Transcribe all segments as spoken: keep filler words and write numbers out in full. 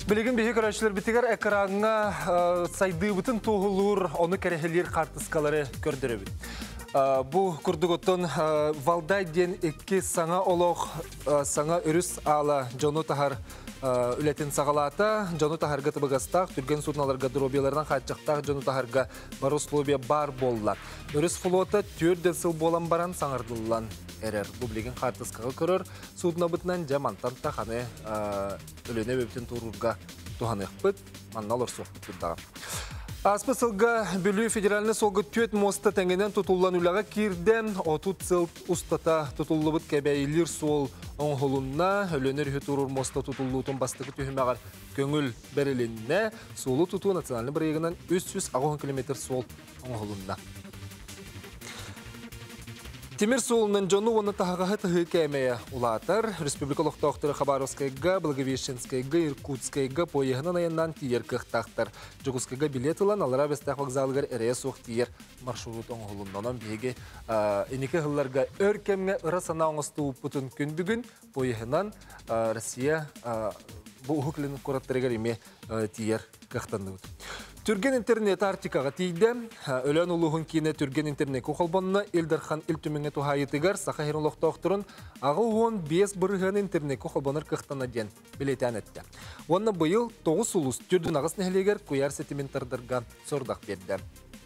Білеген бейі көрәшілер бітігер әкраңға сайды бұтын тоғылыр, оны кәрәхелер қартысқалары көрдірі біт. Бұл күрдігіттің валдай ден екі саңа олық, саңа үріс ала жону тахар үлетін сағалата, жону тахарға тұбығастақ, түрген судналарға дұробиялардан қатшақтақ жону тахарға бар условия бар болла. Үріс флота түрден сыл болан баран саңардылан әрер. Бұл білеген қартысқаға көрір, судна бұтынан жамантан тақаны өліне өптен тұрырға туғанық бұт, манналар соқпыт бұттаға. Аспы сылға бүлі федералны солғы төт моста тәңгенен тұтылған үліға кирден отут сыл ұстата тұтылы бұт кәбәйілер сол оңғылынна өлінер хүтурur моста тұтылуытын бастығы түйімеғар көңіл бәрілінне солы тұту национальны бірегінен үш жүз километр сол оңғылынна. Темір солының жону оны тағаға тұғы кәмея ұлатар. Республикалық тоқтыры Хабаровскайға, Благовещенскайға, Иркутскайға пойығынан айыннан тиер қықтақтар. Жогускайға билет ұлан алыра бәстәқ вокзалығар әрі соқ тиер маршрут оңғылындан бейге енекі ғылларға өркемге ұры сана оңысты ұппытын күндігін пойығынан Россия бұл ұқылының қораттырығар еме тиер қықтанды. Түрген интернет артикаға тейді, өлен ұлығын кейіне түрген интернет көқалбанына Элдархан үлтіменге тұхайытығар сақа херінлық тоқтырын ағы он бес бұрыған интернет көқалбаныр қықтана ден білетен әтті. Онына бұйыл тоғыз ұлыс түрдің ағыс нәхілегер көяр сетиментардарға сордақ берді.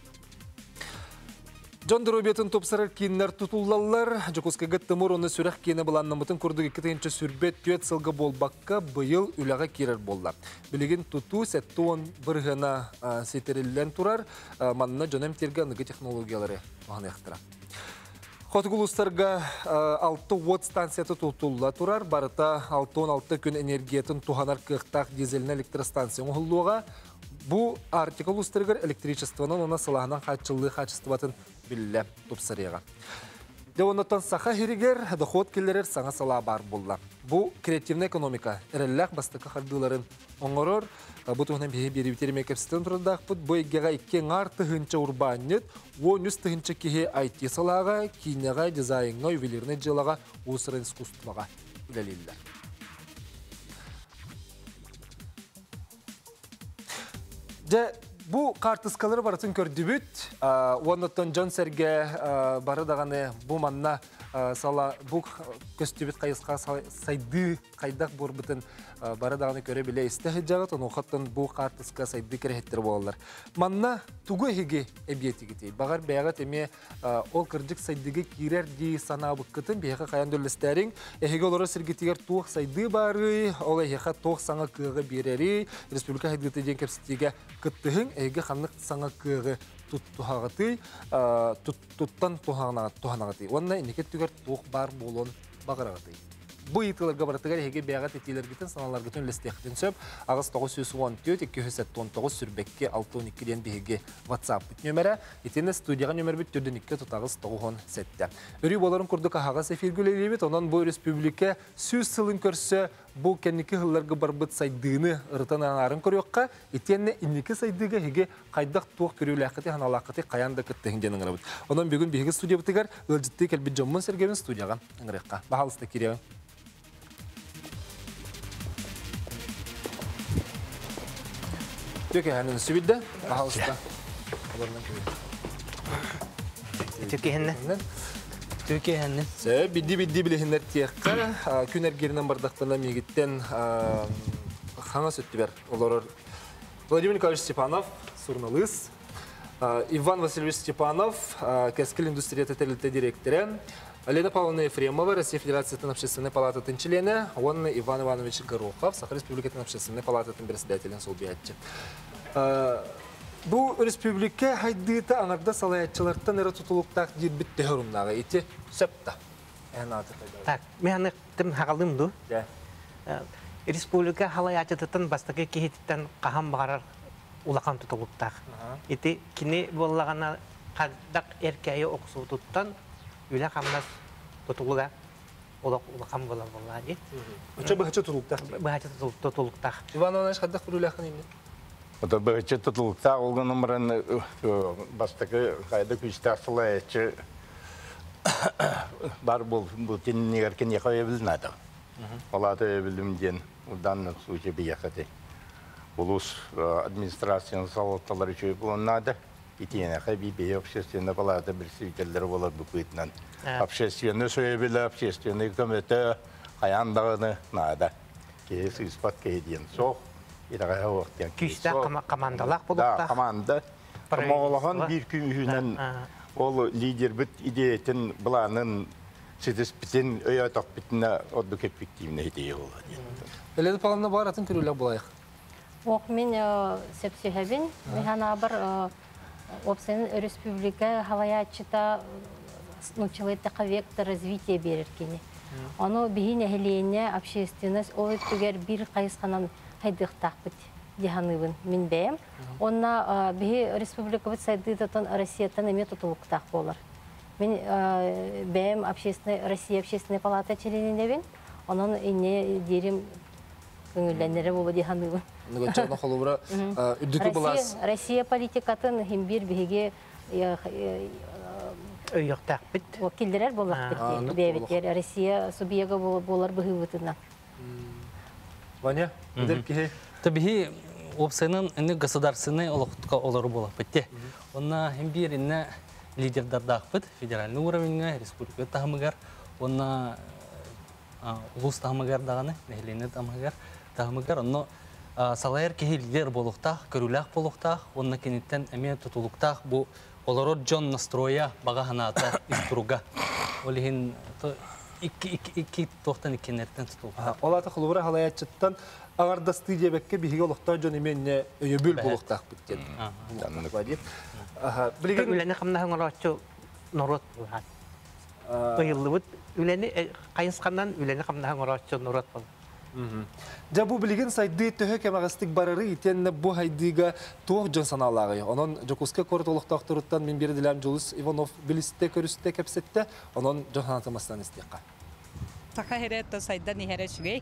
Жон дұрубетін топсарар кейінлер тұтулалар, Жокускайға тымыр оны сүрәқ кейіне бұланнамытын күрдігі кетенші сүрбет түйет сылғы болбаққа бұйыл үліға керер болды. Білеген тұту сәтті он бірғана сетерілілен тұрар, манына жонам терге анығы технологиялары оған яқтыра. Хотығылыстарға алты уот станцияты тұтулла тұрар, барыта алты он алты күн энергиятын туғанар қықтақ дизелін электростанция оғылуға. Бұл артикл ұстырғыр электричествоның оны сылағынан қатшылығы қатшыстыватын білі тұпсырыға. Де онытан сақа херігер, доход келерер саңа сала бар болла. Бұл креативна экономика, әрілләқ бастықы қардыларын оңырыр. Бұл тұғынан бейі бері бітеріме кәпсістен тұрдақ бұд. Бұл егеға икі ңар тұхынча урбанет, он үз тұхынча кеге ай ти салаға, кейінеға, дизайнға, ювелирны жылаға, осырын искусстваға үләлелілер. Бұл қартысқалары барытын көрді бүт. Оныттан жон сәрге бары дағаны бұл манна бұл көстібіт қайысқа сайды қайдақ бұр бұтын бары дағаны көре біле істіғі жағытын оқаттан бұл қартысқа сайды керехеттер болалар. Манна тұғы еге әбиеті кетей. Бағар бәғат әме ол кірджік сайдығы керер дей сана бұққытын бәйіға қаян дөлістәрің. Әйге олары сіргетігер тоқ сайды бары, ол әйіға тоқ саңа кығы берері, республика хайдыты ден кәпсітеге күттіғын, әйге қанық саңа кығы тұттығағыты, тұттан тұғанағыты. Онына енекет түгер тоқ бар болуын бағырағыты. Бұл етілерге баратығар еге бәғат етелергетін саналарғытын лістеқтен сөп, ағыз тоғыз жүз он төрт екі жүз он тоғыз сүрбекке алты он екіден бейге WhatsApp бүт нөмірі, етені студияға нөмір бүт түрден екі тұтағыз тоғыз он сәтті. Үрі боларын күрдік ағағыз эфиргілері бет, онан бұл республика сөз сылын көрсі, бұл кәнекі ғылларға бар бұт сайдығыны ұрытан аңарын көріққа, етені инекі сайдығы еге қайдақ тоқ көрілі әқіті, ханалақыты қаянда күттігінден ыңыры бұд. Онан бүгін бейге студия бұтығар, өлжітті кәлбет жомын сәргемін студияға ыңырыққа. Бағалысты кереуін. Türkiye hannın sübidde, Bahalısta. Türkiye hannın. Türkiye hannın. Sen biddi biddi bile hinler tiyakka. Küner gerinden bardaklarına miyigitten hana süttü ver. Olur. Vladimir Nikolaevich Stepanov, Surnalız. Иван Васильевич Степанов, Каскель индустрия тоталитета директора. Лена Павловна Ефремова, Россия Федерация общественной палаты члена, он Иван Иванович Горохов, Саха Республика общественной палаты председателя Солбиатчи. Бұл республика хайдыта аңарда салаятчылардан әрі тұтылықтақ дейд бітті ғырымдағы, еті сөпті. Так, мен тім хағалымды. Республика халаятчылардан бастығы кейттен қағам бағарар улақан тұтылықтақ. Еті кіне болағана қадақ әркәйі оқысу тұттан Юля қамнас тұтылыда улақан болар болар дейд. Үчі бұғычы тұтылықтақ? Бұғычы тұтылықтақ. Иван Иванович қадақ бір үләқін емде? Бұғычы тұтылықтақ олғын ұмырын бастығы қайды күштақ сылайetçi бар бұл тенінен еркен еқа өбілін ады. Олады өбілім ден ұлдан сұйчы бейеқіті. улус администрацияның салатталары үші болынады. Итиене хабибе общественная палата представителдері болар бүкітінен. Общественный сөйбілі, общественный көміті қаяндағыны нада. Кейс испат кейден соқ. Күшті командалақ болуқта? Да, команда. Комағылаған бір күнінен ол лидер бүт идеятын бұланын сетес бітін, өй атақ бітіне орды көппективіне етеге болады. Әледі паланына бар атын көрілі болайық? Оқ, мен сәпсүйәбін. Мен бір опцияның республика хаваячыта научилайтақа вектор развития береркені. Оны бейін әхілейіне общественность ол өттігер бір қайысқанан хайдықтақ бұд деханыбын мен бәйім. Онна бейі республика бұд сайдыдатан Россиятан әме тұтылықтақ болар. Мен бәйім Россия общественная палата членінде бен, onun ине дерім көңілленері болу деханыбын. Нығынчағына қолуыра үдікі бұлас. Россия политикатын химбир бейге өйіқтақ бұд. Келдерер болақ бұд бәйбеттер. Россия субъега болар бұғы бұтына. Ваня, өдір кеге? Табиғи опцияның үні государственный олықтыққа олары болақ бұдде. Онна химбир үні лидердардақ бұд, федеральный уровеньға, республика тағымығар, онна улус тағымығар дағаны, нәхілені тағымығар, онна салайыр кеге лидер болуқтақ, көріләқ болуқтақ, онна кенеттен әме тұтылықтақ, бұл олары жон настроя баға ханата иструға. Олығын iki toxtan ikenlerden tutuldu. Olata xulubura halayatçıttan ağarda stüdiyebekке bihiga oluqta jön emenne öybül buluqtaq bitken. Üleni qamna hangaraçı norot bulat. Oyıllı bud üleni qayınsqandan üleni qamna hangaraçı norot bul. Ja bu bilgin saydı töhök emağıstık bararı iten bu haydiga tuğ jön sanalağı. Onun Jokuska kort oluqtaqtırıttan min biri dilam Julius Ivanov biliste körüste kepsette onun jön hanatamastan istiqa. Taqa heretta sayda ni hereshgey.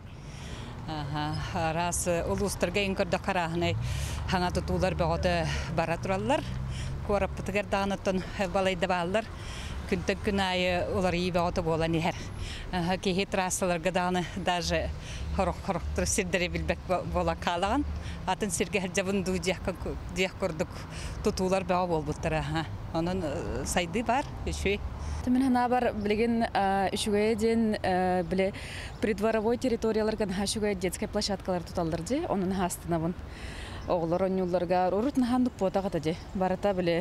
Aha, ras ulusturga inkurda qarahne hanga tutular bağda baraturallar. Korap tgerdağınıtın balayda bağlar. Күнтік күн айы олар ебе оты бола нехер. Кейі трассаларға дағыны даже қорық-қорықтыр сирдері білбек бола қалаған. Атын сирге жабын ду дияқ көрдік тұтулар бәға бол бұттыр. Оның сайды бар, үші. Мен хана бар білген үшіге ден біле придворовой территорияларған үшіге детская площадкалар тұталдырды. Оның хастына бұн. Оғылар онюлларга урут нахандык потағыда де. Барата біле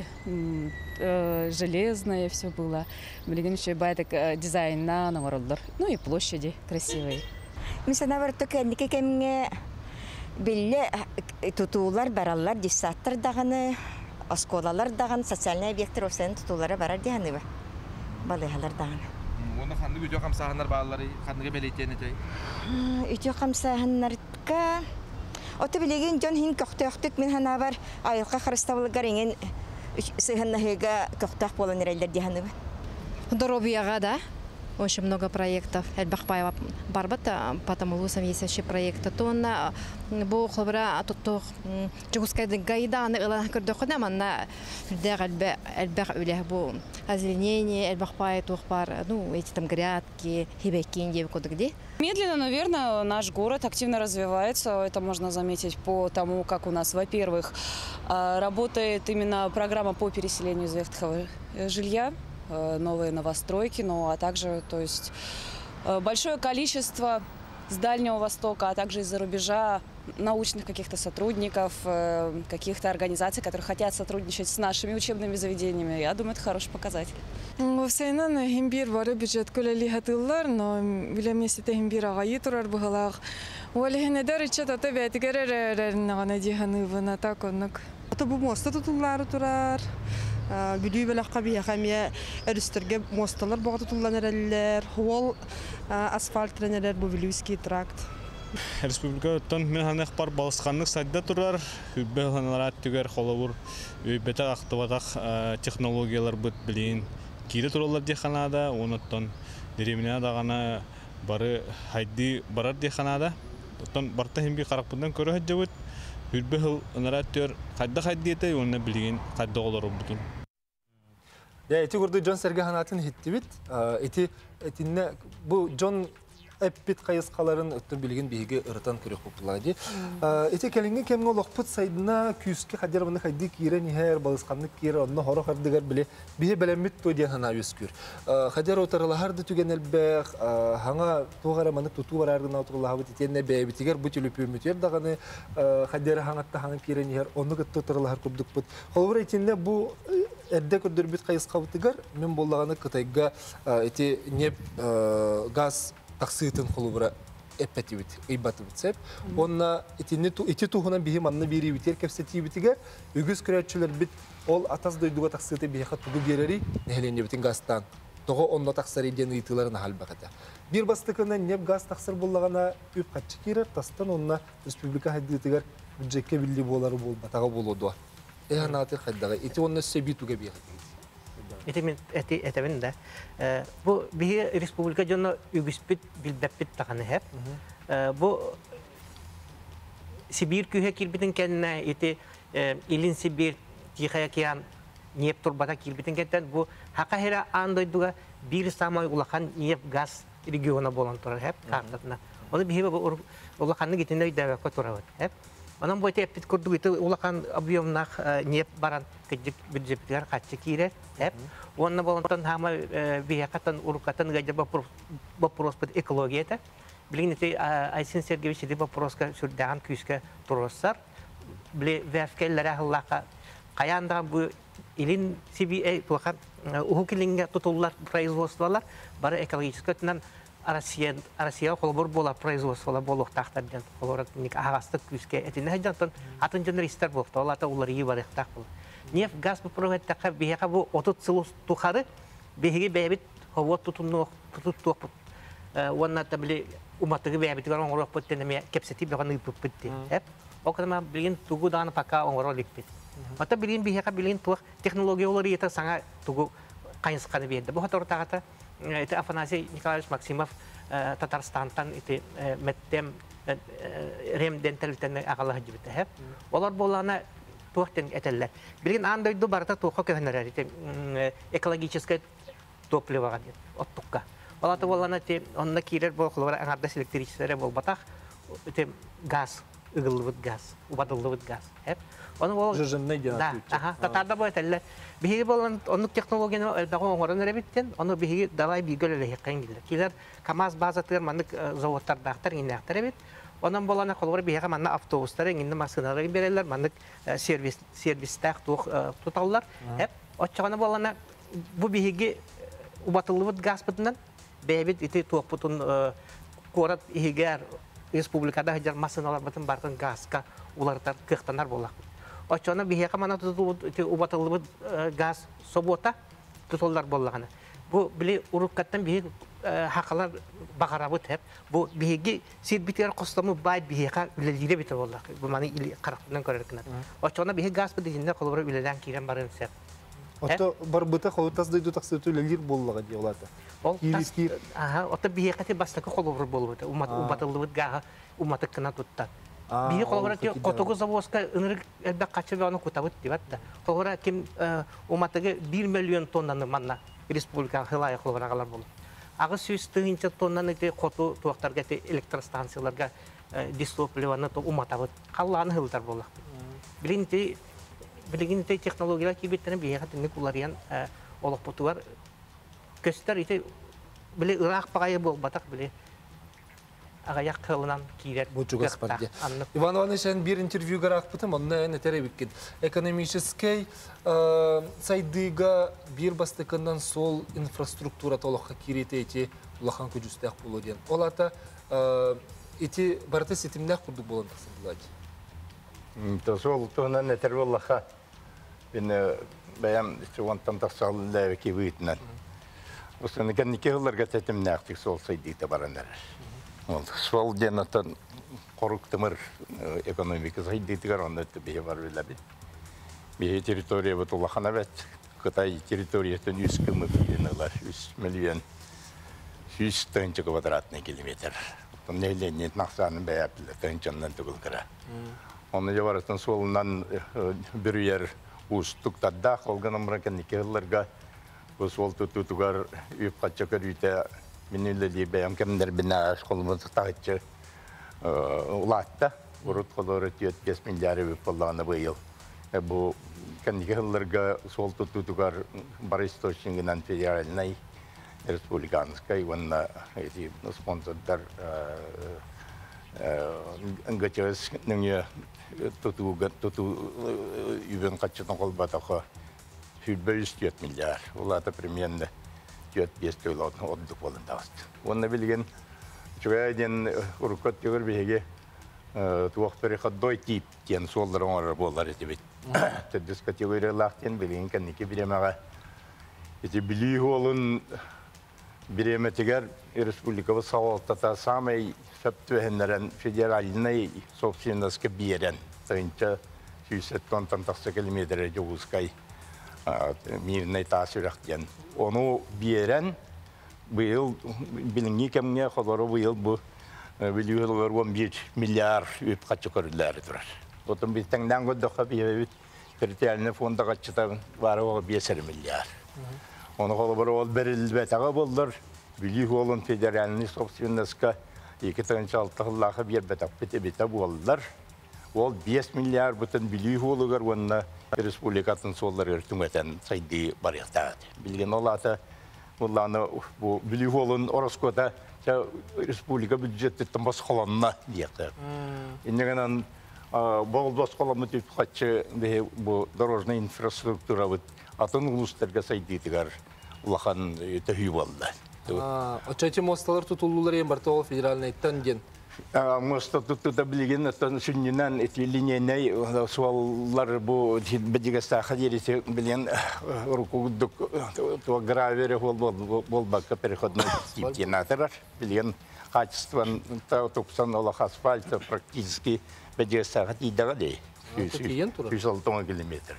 железное все было. Білеген еще байтак дизайнна нағырылдар. Ну и площади красивые. Мисана бар төкәндіке кәміңе білі тұтулар баралар, десаттар дағаны, осколалар дағаны, социальный объекттер осының тұтулары барар дегені ба. Балайғалар дағаны. Оны қанды үйде қамсағынар бағалары, қандыға бәлейтені жай? Үйде қамсағынарға... Оты білеген жон хин көқтөқтік мен хана бар айылға қырыставылығар еңен сығыннахыға көқтөқ болын әрелдер дегені ба. Доробияға да. Очень много проектов. Эльбахпаева барбата, потому лусам есть еще проекты. То на бу хлопра тут Джигуская гайда на илан курдохна манна дер эльбе эльбах улeh бу озеленение Эльбахпай тухпар, ну эти там грядки, хибекинги, куда где. Медленно, наверное, наш город активно развивается. Это можно заметить по тому, как у нас, во-первых, работает именно программа по переселению из ветхого жилья. Новые новостройки, ну а также, то есть, большое количество с Дальнего Востока, а также из-за рубежа научных каких-то сотрудников, каких-то организаций, которые хотят сотрудничать с нашими учебными заведениями. Я думаю, это хороший показатель. Вовсейнан химбир бары бюджет көлели хатыллар, но билеместе химбир агайы турар бухалах. Олехне дәричә тата бәтигәрәрәрне гына диханыбына таконнык. Ата бу моста тутуллары турар. Бүлүй беләккә бия хәмия өстергә мосталар багы тутулланыр әлләр. Хол асфальт тренерлер бу Вилюйский тракт. Республика тон мен ханах пар балысқанлық сайда турар. Хүббе ханарат түгәр холовур. Бета актыватак технологиялар бит билин. Кире туралар диханада, онуттан деремина дагана бары хайди барар диханада. Тон барта химби карапындан көрө хаҗабыт. Хүббе ханарат кайда хайдиете, оны билген кайда олар бутун. Ya eti kurdu John Serge hanatın hitti bit. Eti etinne bu John эппит кайыскаларын өттөн билген биге ырытан көрөк популади. Эте келинге кемге локпут сайдына күскө хадербаны хайды кирен хер балысканны кире онно хоро хардыгар биле бие белемит то диен хана үскүр. Хадер отарлахарды түгенелбе хаңа тугара маны туту барардына отарлахы тетенне бебитигер бу телепүмүтер даганы хадер хаңатта хаңа кирен хер онно гытты отарлахар кубдук бут. Холбор этинде бу эрде көрдөрбүт кайыскабытыгар мен боллаганы Кытайга эти неп газ таксытын холбора эппетибит ыйбатыбыт сеп. Онна итинне ити тухунан бихи манны бири битер кепсетибитиге үгүз күрөчүлөр бит ол атас дойдуга таксыты бихи тугу берери нехлене битин газтан. Того онно таксары ден ыйтыларын халбагата. Бир бастыкынан неп газ таксыр боллагана үп катчы кирер тастан онна республика хаддытыгар бюджетке билли болары болбатага болоду. Эханаты хаддага ити онна себитуге бихи. Это мен это это мен да. Бу бие республика жона үгүспит билбеппит таганы хеп. Бу Сибир күһе кирбитин кенне эти Илин Сибир тихая киян нефть турбата кирбитин кеттен бу хакахера андойдуга бир самай улахан нефть газ региона болон турар хеп картатна. Оны бие улаханны гитинде дәвә котурабыт хеп. Анан бу эппит курду ите улахан объемнах нефть баран кыдык бюджеттер катчы кире хеп. Онна болонтон хама биякатан урукатан гаджа вопрос под экологията. Блините Айсин Сергеевич ди вопроска сүрдәгән күскә турыссар. Бле вәфкәлләре хыллака каянда бу Илин Сибир тухан ухукилинге тутуллар производстволар бары экологический Россия Россия холбор бола производстволар болук тактардан холорат ник агастык күскә этине хаҗдан атын журналисттер булды. Аларда улар ибар ихтак булды. Нефть газ бу проекттка бияка бу отыз сылус тухары беги бебит хавот тутунно тутуп онна табли уматыгы бебит гаран орок поттене кепсети беганы пуппетти хеп окама билин тугудан пока оңоро ликпит ата билин бияка билин тух технологиялары ета саңа тугу кайынсканы берди бу хатортагата это Афанасий Николаевич Максимов Татарстандан это меттем рем денталитен агалах жибите хеп олар болана туохтен этеллер. Билин андойду барта туохо көннөр эти экологическое топливо гадет оттукка. Алата болана те онна кирер болхлар аңарда электричестве болбатак эти газ, ыгыллыбыт газ, убадыллыбыт газ. Хеп. Оны бол жыжынны дена. Да, аха, татарда бу этеллер. Биги болан онук технологияны дагы оңорон ребиттен, аны биги давай бигөлө яккан килер. Килер КамАЗ базатыр мандык заводтар дактар инектер бит. Онан болана холбор бияга манна автобустар инде машиналар берелер, мандык сервис сервистах туталлар. Хеп, оччаганы болана бу биги убатылыбыт газ битинен бебит ити туопутун корат игер республикада хаҗар машиналар битин бартын газга улардан кыктанар болак. Оччаны бияга манна тутулып ити убатылыбыт газ собота тутуллар боллаганы. Бу били уруккаттан биги хакалар багарабыт хеп бу биги сирбитер костамы бай бига үлелире бите боллак. Бу маны или карактан көрөркүнө. Очона биги газ битинде колбор үлелен кирен барын сеп. Ото барбыта холтас дойду таксыты үлелир боллага ди оларда. Ол ага, ото биги кате бастакы колбор болбут. Умат убатылыбыт гага уматык кына туттат. Биги колбор ти котогу заводска ынырык элбек качып аны кутабыт дибатта. Колбор ким уматыгы бир миллион тоннаны манна республика хылай колборагалар болот. Агы сүз тыгынча тоннаны те коту туактарга те электростанцияларга дистопливаны то уматабыт. Калланы хылдар болот. Билинти билинти технологиялар кибеттен бияга тенек уларыян олок потуар көстөр ите биле ырак багай болбатак биле агаяк кылынан кирер Господи. Иван Иванович, бир интервью гарак путем, он не теребикин. Экономический сайдыга бир бастыкынан сол инфраструктура толокка кирете эти улахан көжүстак болоден. Олата эти барты сетимдак курдук болон тасылдылады. То сол тона не терволлаха. Бен баям чуантан тасал левки витнен. Осыны кеннике хылларга сетимдактык сол сайдыгда барандар. Сол денатан коруктымыр экономика сайдыгдар оннотты бие бар билебит. Бие территория вот улахана бет. Кытай территориясынан жүз км билинелер, жүз миллион жүз тысяча квадратный километр. Там нелен нақсанын бәяпілі тынчаннан түгіл кіра. Оны жаварыстан солынан бір ер ұстықтадда қолған омыракан некелерге сол тұтутуғар үйіп қатчақыр үйті Мен үлі бәйім кемдер біне қолымызды тағытшы ұлатта. Урут қолары түйет бес миллиард өп болағаны бұйыл. Бұл кәндегі ғылларға сол тұтутуғар бар источнигінен федеральный республиканскай, онна спонсордар ыңғачыз нүңе тұту үйбен қатшытын қолбатақы сүрбөйіз түйет миллиард. Олаты примерно түйет бес төйлі отдық болындағызды. Онна білген жүгәйден ұрыққат тегір бейге туақ переходной тип тен солдары оңары болар еті бет. Тәдіс категориялақтен білген кәнеке біремаға. Еті білі олын біреметігер республикавы сауалттата самай сөптуәхенлерін федеральный собственностьқа берен. Тайынша сүйсет тонтан тақсы километрі жоғызқай мирный тасырақтен. Оны берен бұйыл білінгі кәмге қолары бұйыл бұл Билюгелер он бир миллиард өп қатшы көрілері тұрар. Отын біз тәңден көдіққа бейбет территориальный фонда қатшыта бары оғы бесер миллиард. Оны қолы бір ол берілбетаға болдыр. Билюгелен федеральный собственностьқа екі таңыншы алты қыллағы бір бетақ бете-бете болдыр. Ол бес миллиард бұтын билюгелер онына республикатын солар өртің өтен сайды бар ектағады. Білген олаты Бұлланы билюгелен ороскота республика бюджеттеттен басқаланына дейті. Иннегенен бұл басқаланны түйіп қатшы дорожный инфраструктура бұд атын ұлыстарға сайдетігер ұлақан төхүй болды. Очайты мосталар тұтылулар ең барты ол федеральный айттан ден? Моста тұтыда білген сүнненен линейнай суаллар бұл бәдігіста қадересі білген рукугдық гравері болбаққа переходный типтен атырар. Білген качествон тұқсан олақ асфальта практически бәдігіста қадейдіға дей. жүз алты километр.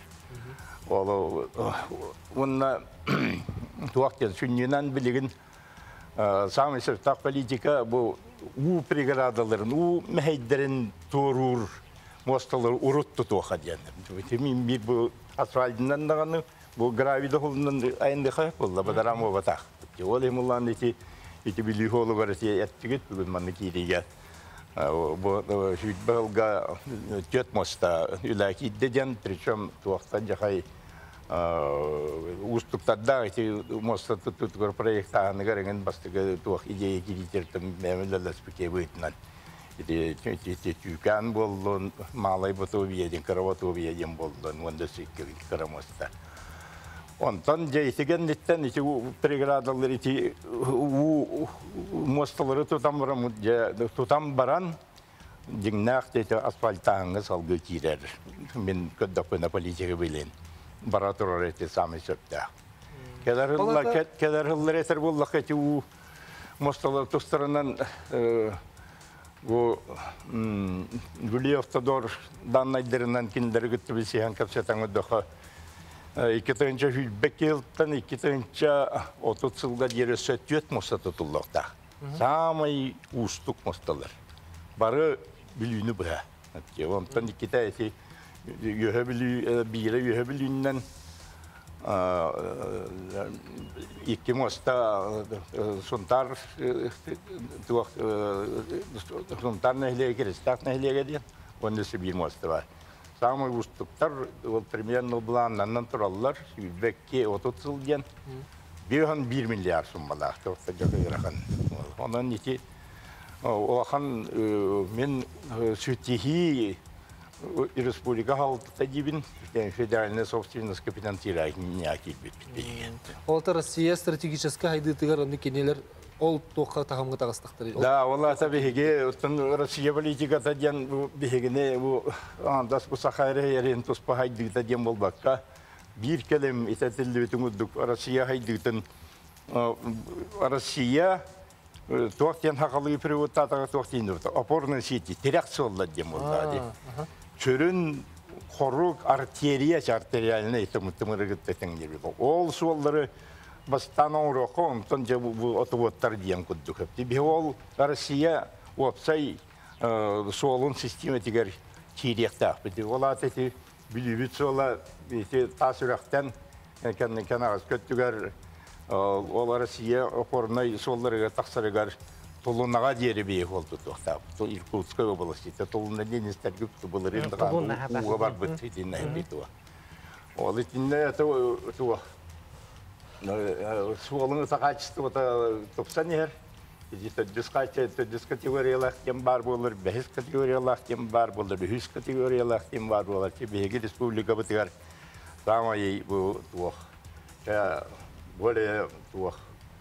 Онына туақтен сүнненен білген самый сұртақ политика бұл у преградаларын, у мәйдерін торур мосталар урут тұтуға дейін. Мен бір бұл асфальдынан дағаны, бұл гравиді қолынан айынды қайып болды, бадарам о батақ. Ол емулан еті білі қолы бар еті әттігіт бүгін маңы кейдеге. Бұл бұлға төт моста үләкі деден, причем туақтан жақай устуктарда эти моста тұтығыр проекттағаны ғарыңын бастығы туақ идея келетердің мәмілелес бүке бұйтынан. Түйкан болдың, малай бұты өбиеден, қараваты өбиеден болдың, онда сөйкі қара моста. Онтан жәйтіген еттен преградалар мосталары тұтам баран, деңнақ асфальтағыңы салғы кейдер. Мен көддақпына политика білен. Бара тұрар еті самый сөпті. Кәдір ғыллар етір болдық еті у мосталар тұстарынан Гүлі автодор даннайдырынан кендері күтті білсейін кәпсетен өдіқі. Екі тұғынша хүлбек елттен, екі тұғынша отыз сылға дері сөтет моста тұтылдықта. Самый ұстық мосталар. Бары білуіні бұға. Онтан ikide eti yühebili bire yühebilinden iki mosta suntar tuak suntar nehleye kiristak nehleye diye onda bir mosta var. Самый устуктар примерно планнан тураллар yüzbekki otuz yıl diyen bir bir milyar summalar topta jakırakan. Ondan iti Oğan men sütihi Республика halkı gibi федеральная собственность капитантира не акибит. Олта Россия стратегическая хайдытыгар онды кенелер ол тоққа тағымға тағыстықтыр. Да, олар табиге Россия политиката ден бигене бу андас бу Сахара ерен туспа хайдыта ден болбакка bir kelem итәтелле бүтүңүдүк Россия хайдытын Россия Туақтен хақалығы приваттатаға туақтен өті. Опорный сети, терекциолла дем олды. Чөрін қорук артерия, артериаліне етіміттімірі күттетің дебі. Ол суоллары бастан оңырақы, онтан бұл отывоттар дем күдді көпті. Бе ол Россия опсай суолын системетігер керектақ. Ол атеті білібіт суола тасырақтан кәнағыз көттігер Ол Россия опорной солларыга тақсарыгар Тулунаға дері бейік олды тоқтап. Иркутская области. Тулуна денестер күпті бұл рендіған уға бар бұттыйтін әйбеті ва. Ол етінде әті суолыңы тақачысты топсан ер. Төдіс категориялақ тем бар болыр, бәхіс категориялақ тем бар болыр, үхіс категориялақ тем бар болыр. Бейгі республика бұтығар самайы бұл туақ. Более туақ.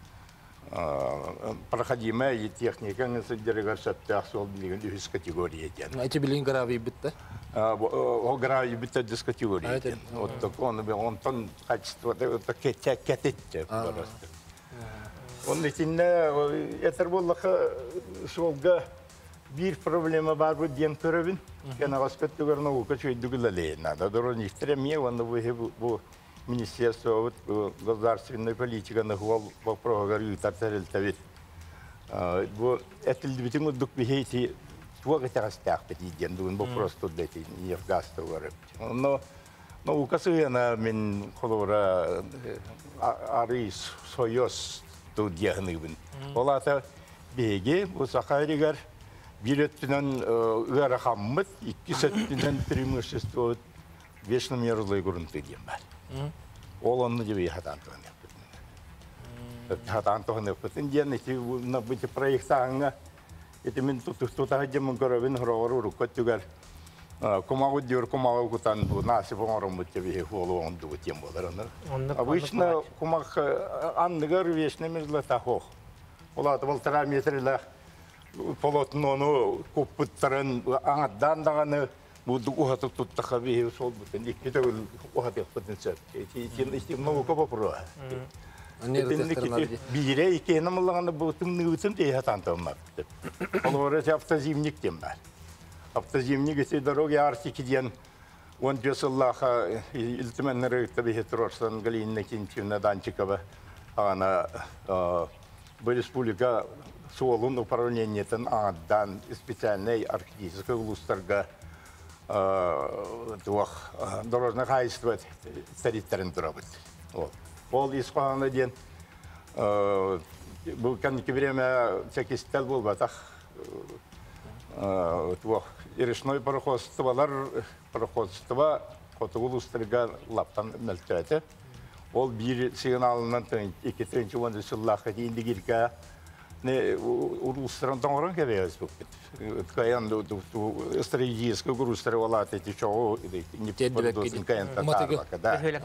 Проходимая и техника, содержит саттах сол билген үхіс категория екен. Эти билген гравий бітті? О гравий бітті дис категория екен. Вот он тон качество кәтетті просто. Onun için de yeter bollaka solga bir problema var bu diyen körevin. Yani aspetli görünen o kaçı dügülele. Nada doğru niştiremiyor. Onda bu bu Министерство государственной политики на хвал вопросы тартерил тавит. Bu etil bütün o dokbiheti tuğla terastah petiyen dün bu prosto deti nefgasta var. No no ukasıyana min kolora aris soyos diyanıbın. Olata bege bu sakayrigar bir ettinden ırahammet iki settinden preimущество вечном мерзлой грунты дiyemler. Olanlı gibi hatan tohne. Hatan tohne yaptın diyen işte bu bu projektanga itu min tutuh tutah aja mengkorban horor rukut juga. Комагу диор комагу кутан бу наси бонором бутеби холо он ду тем боларны. Обычно комаг андыгар вешне мезла тахох. Ола болтара метрлах полотнону купуттарын аңадан даганы бу ухатып туттахаби сол бутен иккете ухатып потенциал. Тем исти много копо про. Бире икене мылганы бу тымны үтүм дей хатан тамак. Олора автозимник тем бар. Автозимник эти дороги Арктики он десаллаха илтменнери табихи Торсан Галинна Кинчевна Данчикова она в республика Суолун управление тен дан специальной арктической лустерга двух дорожных хозяйств территориальный дробот. Вот. Пол испанный день был конкретное время всякий стал был батах двух и речной пароходстволар пароходство котулустырга лаптан мөлтөтө. Ол бир сигналынан эки миң жылларга дейинди кирге не урустыран тоңорон кебес бу. Каян стратегический грустер валат эти чоо не поддосын каян татарка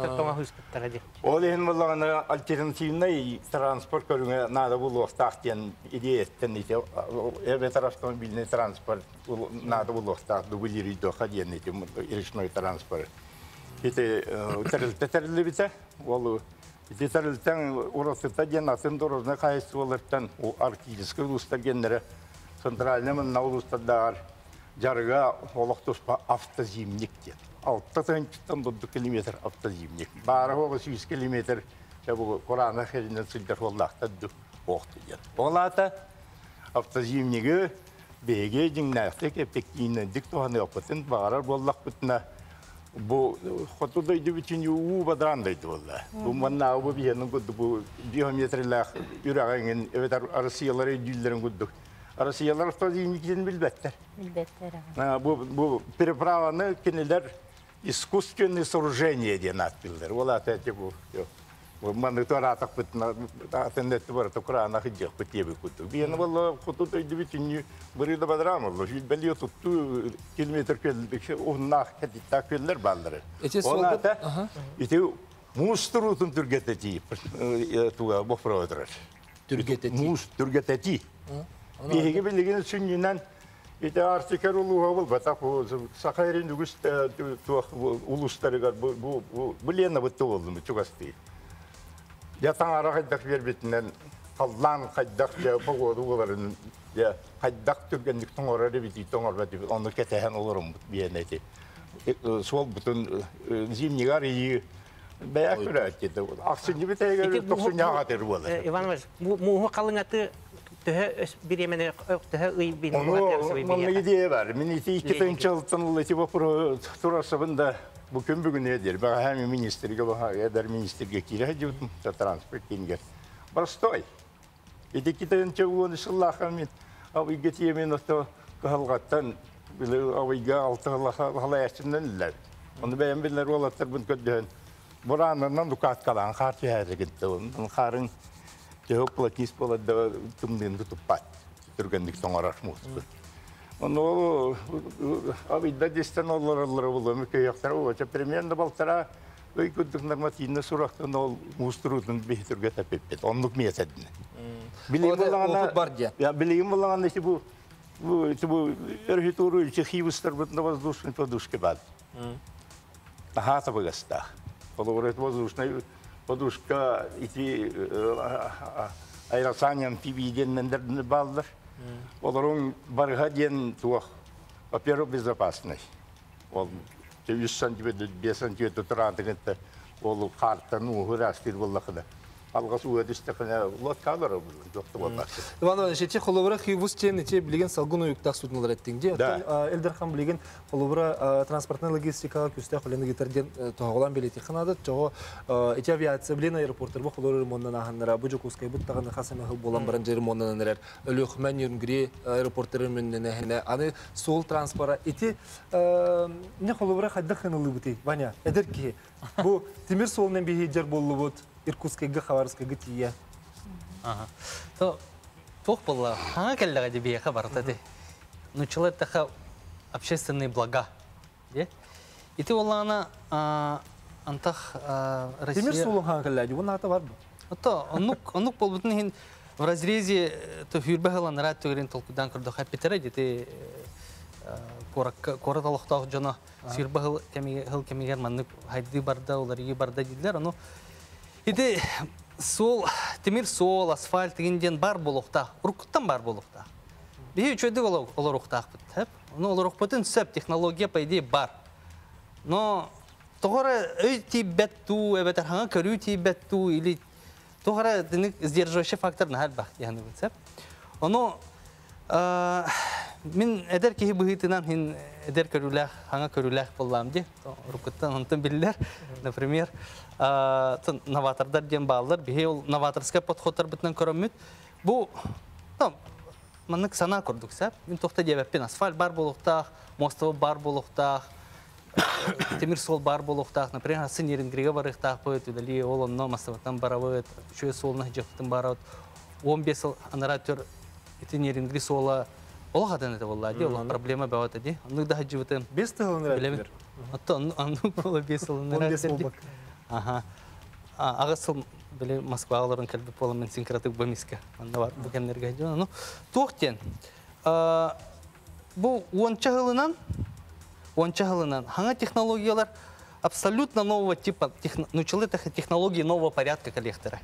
да. Ол эн мылганы альтернативный транспорт көрүнгө надо було тахтен идеяттен ите эве автомобильный транспорт надо було тах дублири до ходен эти речной транспорт. Эти терилибите ол Деталитен урасыта денатын дорожный хозяйстволардан арктический улустагеннері центральным наулустадар жарга олоқтуспа автозимник дед. Алтын километр автозимник. Бары оғыз жүз километр бұл Корана херінен сылдар олақтады оқты дед. Олата автозимнигі беге жыңнақты кепеккейінен диктуғаны опытын бағарар боллақ бұтына bu хотудайды bütün uğu badrandaydı valla. Bu manna bu bir yanın kudu bu geometriler yüreğinin evet arasıyaları dillerin kudu. Arasıyalar автозимникten bilbetler. Bilbetler. Bu bu переправаны kendiler искусственные сооружения diye natbildiler. Valla tete bu. Bu manıtı ratak bitna atendet var Ukrayna hıcak bitiyor kudu. Bir yanı valla хотудайды bütün burayı badramırlar. Belli tuttu kilometre keldik onlar kadar keller balları. Ona da ite musturutun Türkiye'deki tuğa bu projeler. Türkiye'deki. Mus Türkiye'deki. Bir hege bildiğiniz çünkünden ite artık ulu havalı batak o Sakarya nüfus tuğa uluslararası bu bu bu bu liyana bitti oldu mu çok asti. Yatan ara kadar verbetinden kallan kadar ya bu oğulların ya kadar Türkiye'nin tonğorları biti tonğorları onu ketehen olurum bir neti. Sol bütün zimnigar iyi bayağı küraçtı. Aksini bir tane doksunya hatır bu. Ivanoviç, bu muhu kalınatı töhe bir yemene töhe iyi bir muhatır sebebi. Onun ideyi var. Min iti iki tane çaltın leti bu pro turasabında bu gün bugün nedir? Ben hem ministerge bak eder ministerge kire judum ta transport kinger. Простой. İdi kitabın çavuğunu sallahın abi getiyemin o kalgatan bile abi altı halayasından ler. Onu beğen bilir olatır bunu kötüden. Buranın dukat kalan kartı her gitti. Onun karın cevapla kis pola da tümden tutup pat. Türkendik sonra mutsuz. Onu abi da distan olurlar olur mu ki yaktar oça premierinde baltara ve küçük normatifinde suraktan ol musturudun bir türge tepet. Onluk mı yesedin? Bileyim bulana ya bileyim bulana işte bu bu işte bu erhituru çekivistar bu da воздушный подушки бад. Daha tabi gasta. Olur воздушный подушка iti ayrısanyan pibidenden baldır. Оларың барға ден туақ, во-первых, безопасный. Ол жүз сантиметр, бес сантиметр тұратығында ол қарттан ұғырастыр болақыда. Алғасы өдістіқіне лоткалары жоқты болмақсы. Иван Иванович, ете қолыбыра қиывыз тен ете білген салғын ойықтақ судынылар әттіңде. Элдерхан білген қолыбыра транспортный логистикаға күсті қолені кетерден тұғылан белеті қынады. Жоғы ете авиация білен аэропорттар бұл қолыр ремонтынан ағанлара, бұл жоқ ұскай бұттағаны қасамы ғыл болан баран жер ремонтынан әрер. Өлі құмен ерінгіре аэропорттар ремонтынан әхіне. Аны сол транспора ете не қолыбыра қайды қынылы бұты, Ваня, әдір ке. Бұл темір солынан бейі жер болы бұд. Иркутскайга, Хабаровскайга тия. Ага. То тох была. Ага, когда где бия Хабарта ты. Ну человек таха общественные блага. Де? И ты волна она антах Россия. Темир сулун хан когда где, вон на это варду. То онук онук полбутный в разрезе то фирбахала на рад то грин толку дан курдо хапитера где ты корак корат алохтах жана фирбахал кеми хал кеми германны хайди барда уларги барда дидлер, но иде сол темир сол асфальт дегенден бар болуқта, уркуттан бар болуқта. Бие үчөйдү олар олар уктак бит. Ну олар укпатын сөп технология по идее бар. Но тогора өйти бетту, эбетер ханга көрүти бетту или тогора динек сдерживающий фактор на хал бак яны бит. Оно мен эдер ки быгытынан хин эдер көрүләх, ханга көрүләх булам ди. Уркуттан онтон биллер, например, новатордар ден балдар, бие ол новаторская подходтар битнен көрөмүт. Бу там маннык сана көрдүк сап. Мен токта дебеппен асфальт бар болуктак, мостов бар болуктак, темир сол бар болуктак, например, сынерингриге барыктак быт, дали ол онно мостовтан барабыт, чөй солна жактын барат. он беш анаратор сынерингри сола ол хадан это болла, ди, ол проблема бават ди. Аны да хаҗыбытын. беш тыгылын рәтлер. Атта аны бола беш тыгылын рәтлер. Ага. А агасыл биле Москваларын калбы полы мен синкратык бамиска. Анда бар бу кемнерге җана. Ну, токтен. А бу онча жылынан онча жылынан ханга технологиялар абсолютно нового типа, научилы технологии нового порядка коллектора.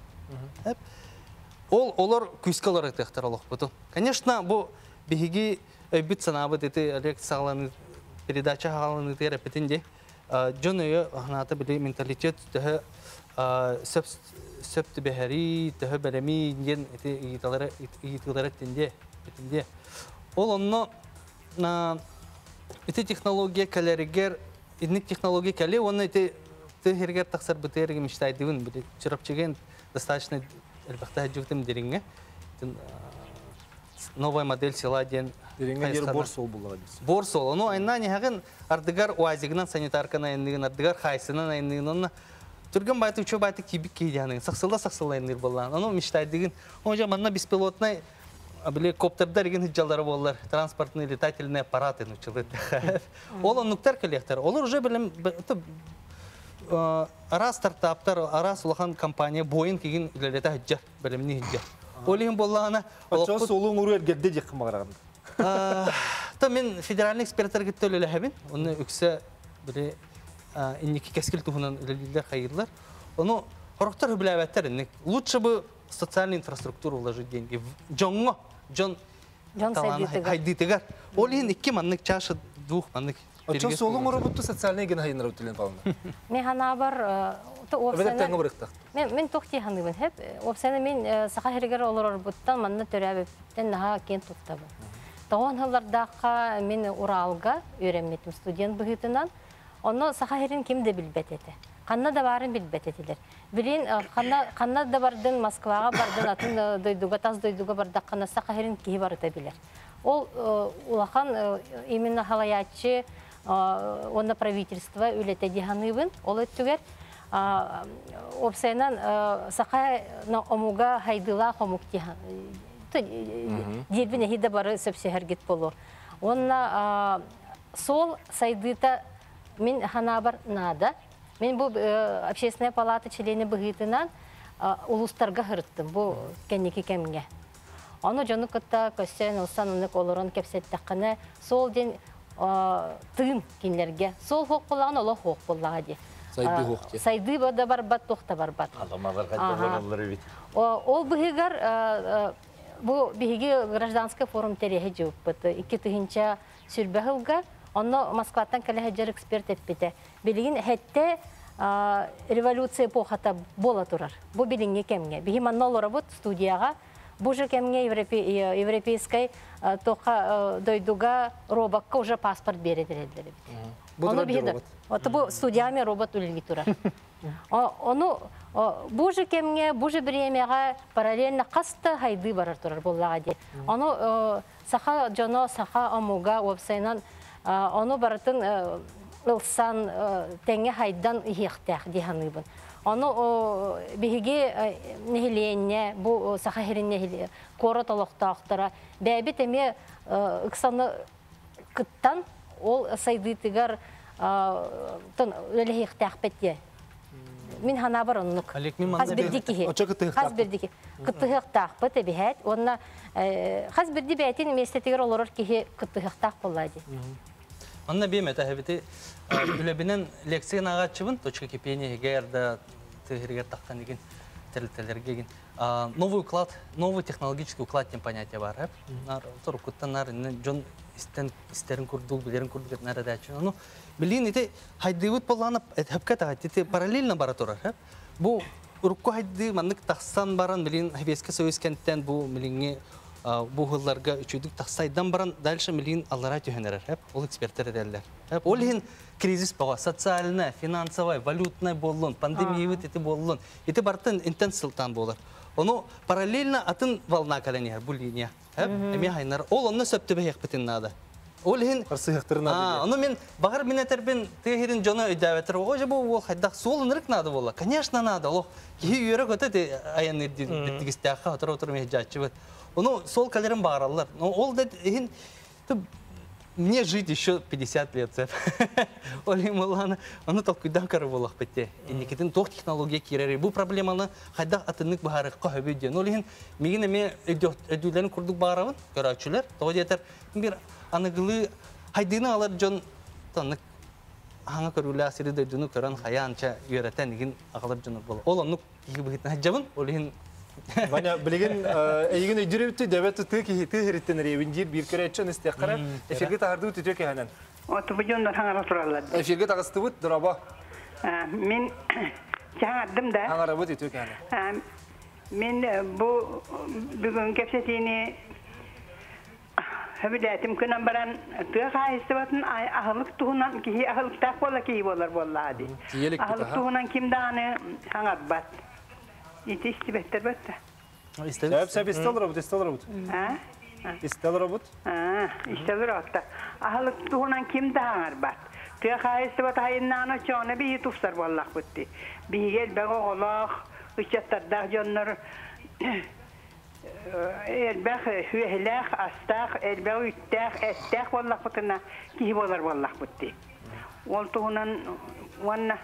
Ол олар күскалар технологиялар буту. Конечно, бу биги бит санабы эти лекцияларны передача халаны терапетинде жөнөйө ханаты биле менталитет тө сөп сөп бехери тө береми ген эти италары италары тенде тенде ол онно на эти технология калеригер идник технология кале оны эти техергер таксар бетерге мечтайдыгын биле чырапчыген достаточно элбахта жуктым деринге новая модель села ден деринге борсол булган. Борсол, ну айна не хаген ардыгар уазигнан санитаркана эндиген ардыгар хайсынан эндиген турган байтып чө байтып кибик кийдяны саксылда саксылда эндир болган. Аны мечтайдыгын онжа манна беспилотный биле коптердер деген хиджалдары боллар, транспортный летательный аппараты нучылды. Ол онуктар коллектор. Олар уже билем ара стартаптар, ара сулахан компания Boeing деген илелете хаджа, билемни хаджа. Олин боллана. Ача солун уру эргедде жек кымагыраган. Та мен федеральный эксперттер кеттел эле хабин. Оны үксө бире инники кескил туһунан илелер хайырлар. Оны хорохтар билебеттер инник. Лучше бы социальную инфраструктуру вложить деньги. Джонго, Джон хайдитыгар. Олин икки маннык чашы двух маннык. Ача солун уру бутту социальный ген хайындар өтүлен калды. Мен хана бар Мен мен тохти ханыбын хеп. Опсаны мен саха хергер олор буттан манна төрәбептен наха кен туктабы. Тогон хыллардакка мен Уралга өйрәнмәтим студент быгытынан. Оны сахарин ким де билбет эте. Канна да барын билбет этилер. Билин канна канна да бардын Москвага бардын атын дойдуга таз дойдуга бардак канна сахарин ки бар эте билер. Ол улахан именно халаячы онна правительство үлете диханыбын, ол өттүгер опсайнан саха на омуга хайдыла хомук дихан. Дирбине хида бары сөпсехергет болу. Онна сол сайдыта мен ханабар нада. Мен бу общественная палата члены быгытынан улустарга хырыттым. Бу кенники кемге. Аны жону кытта көсен улсанынык олорон кепсеттакканы сол ден тыын кинлерге. Сол хок боллаган ола хок боллага ди. Сайды хок ди. Сайды бада барбат тохта барбат. Адамалар кайдалар бит. Ол быгыгар бу биги гражданский форум тереге жуппыт. Икки тыгынча сүрбөгөлгө Онно Москваттан калехаджер эксперт этпите. Билигин хетте революция эпохата бола турар. Бу билинге кемге. Биги манноло работ студияга. Бу же кемге европейской тока дойдуга робакка уже паспорт бередилер. Оно биги. Вот бу студиями робот үлги турар. Ону бу же кемге, бу же бремега параллельно каста хайды барар турар боллага ди. Ону саха жоно саха амуга опсайнан Оны барытын ылсан тәңе хайдан ихтәх диханыбын. Оны биһиге нехиленне бу сахахирин нехиле кора толоктактара бәби теме ыксаны кыттан ол сайдытыгар тон өле ихтәх бетте. Мин хана бар оннук. Хаз бердики. Хаз бердики. Кыттыхтах бете бихәт. Онна хаз берди бәйтин местетигер олорор ки кыттыхтах боллади. Онна бемете хәбите үлебинен лекция нагачыбын точка кипения герда тегергер таккан диген терлтелерге ген. Новый уклад, новый технологический уклад тем понятие бар. Нар торкуттан нар жон истен истерин курдул билерин курдул гет нарадачы. Ну билин ите хайдыбыт болланып хәпкәтә ите параллельно бара турар. Бу урукка хайды маннык тахсан баран билин хәбескә сөйскәнтән бу билинге бу хылларга үчүдүк тахсайдан баран дальше билин аллара төһенер. Ол эксперттер эделләр. Ол хин кризис бага социальный, финансовый, валютный боллун, пандемия бит ите боллун. Ите бартын интенсивтан болар. Оно параллельно атын волна каления бу линия. Эме хайнар ол онны сөптөбе якпытын нада. Ол хин кырсыктырына. А, аны мен багыр минетербен тегерин жона өйдәвәтер. Оже бу ол хайдак солынырык нада болла. Конечно надо. Ол ки йөрәк өтә аян дигистәхә отыр отыр мехҗатчы бит. Оно сол калерин багыралар. Ол да хин мне жить еще пятьдесят лет. Оли Мулана, оно только куда карабулах пете. И никаких тох технологий кирери. Бу проблеманы хайда атыннык бахарык кахабиден. Оли хин мигине ме эдюлен курдук багаравын көрәчүләр. Тоғы детер бир аныгылы хайдыны алар жон таннык аңа көрүлә сири дөйдүнү көрән хаянча үйрәтән дигән агалар жонор була. Ол онны иге бигетне хаҗабын. Оли хин Ваня билеген эйген өйдүрүптү дәбәт тык хите хириттен ревинҗир бир көрәчән истәкъара эфирге тагырды үтү кәһәнән. Ото буҗондар хаңара туралар. Эфирге тагысты бут драба. Мин чагырдым да. Хаңара бут үтү кәһәнән. Мин бу бүген кепсетини хәбидәтим көнән баран тыга хайстыбатын ахылык туһунан ки ахылык так бола ки болар боллады. Ахылык туһунан кимданы хаңар бат. Ити истебеттер бетте. Истебет сәб истел робот, истел робот. А? Истел робот? А, истел робот. Ахылык туһунан кимде хаңар бат. Тыга хайстыбат хайнаны чоны би туфсар боллак битти. Бигел бага олах, үчәттәрдә җоннар элбәх хүһләх астах элбәг үттәх әстәх боллак битна ки болар боллак битти. Ол туһунан ванна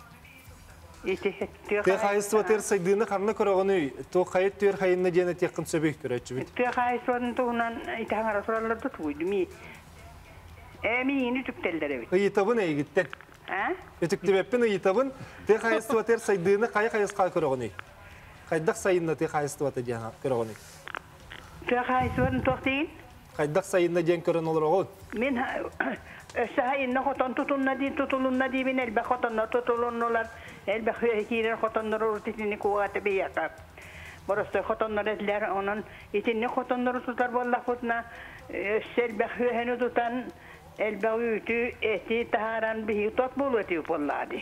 Те хайство тер сайдыны хамны көрөгөнү, то хайт тер хайынны жена текин сөбөй көрөчү бит. Те хайствонун тугунан итаңара сураларды туйду ми. Эми ини түктелдер бит. Ыйтабын эйгиттен. А? Өтүктүбөппүн ыйтабын, те хайство тер сайдыны кай хайыска көрөгөнү. Кайдак сайынны те хайство те жена көрөгөнү. Те хайствонун токтин? Кайдак сайынны жен көрөн олорогон. Мен Сахайынны хотон тутунна ди тутулунна ди мен элбе хотонно тутулуннолар элбе хүйекирер хотоннор уртитини кугаты бияка. Боростой хотоннор эдлер онун итинни хотоннор тутар боллак бутна селбе хүйени тутан elbä yti eti taharan bihi tot buluti polladi.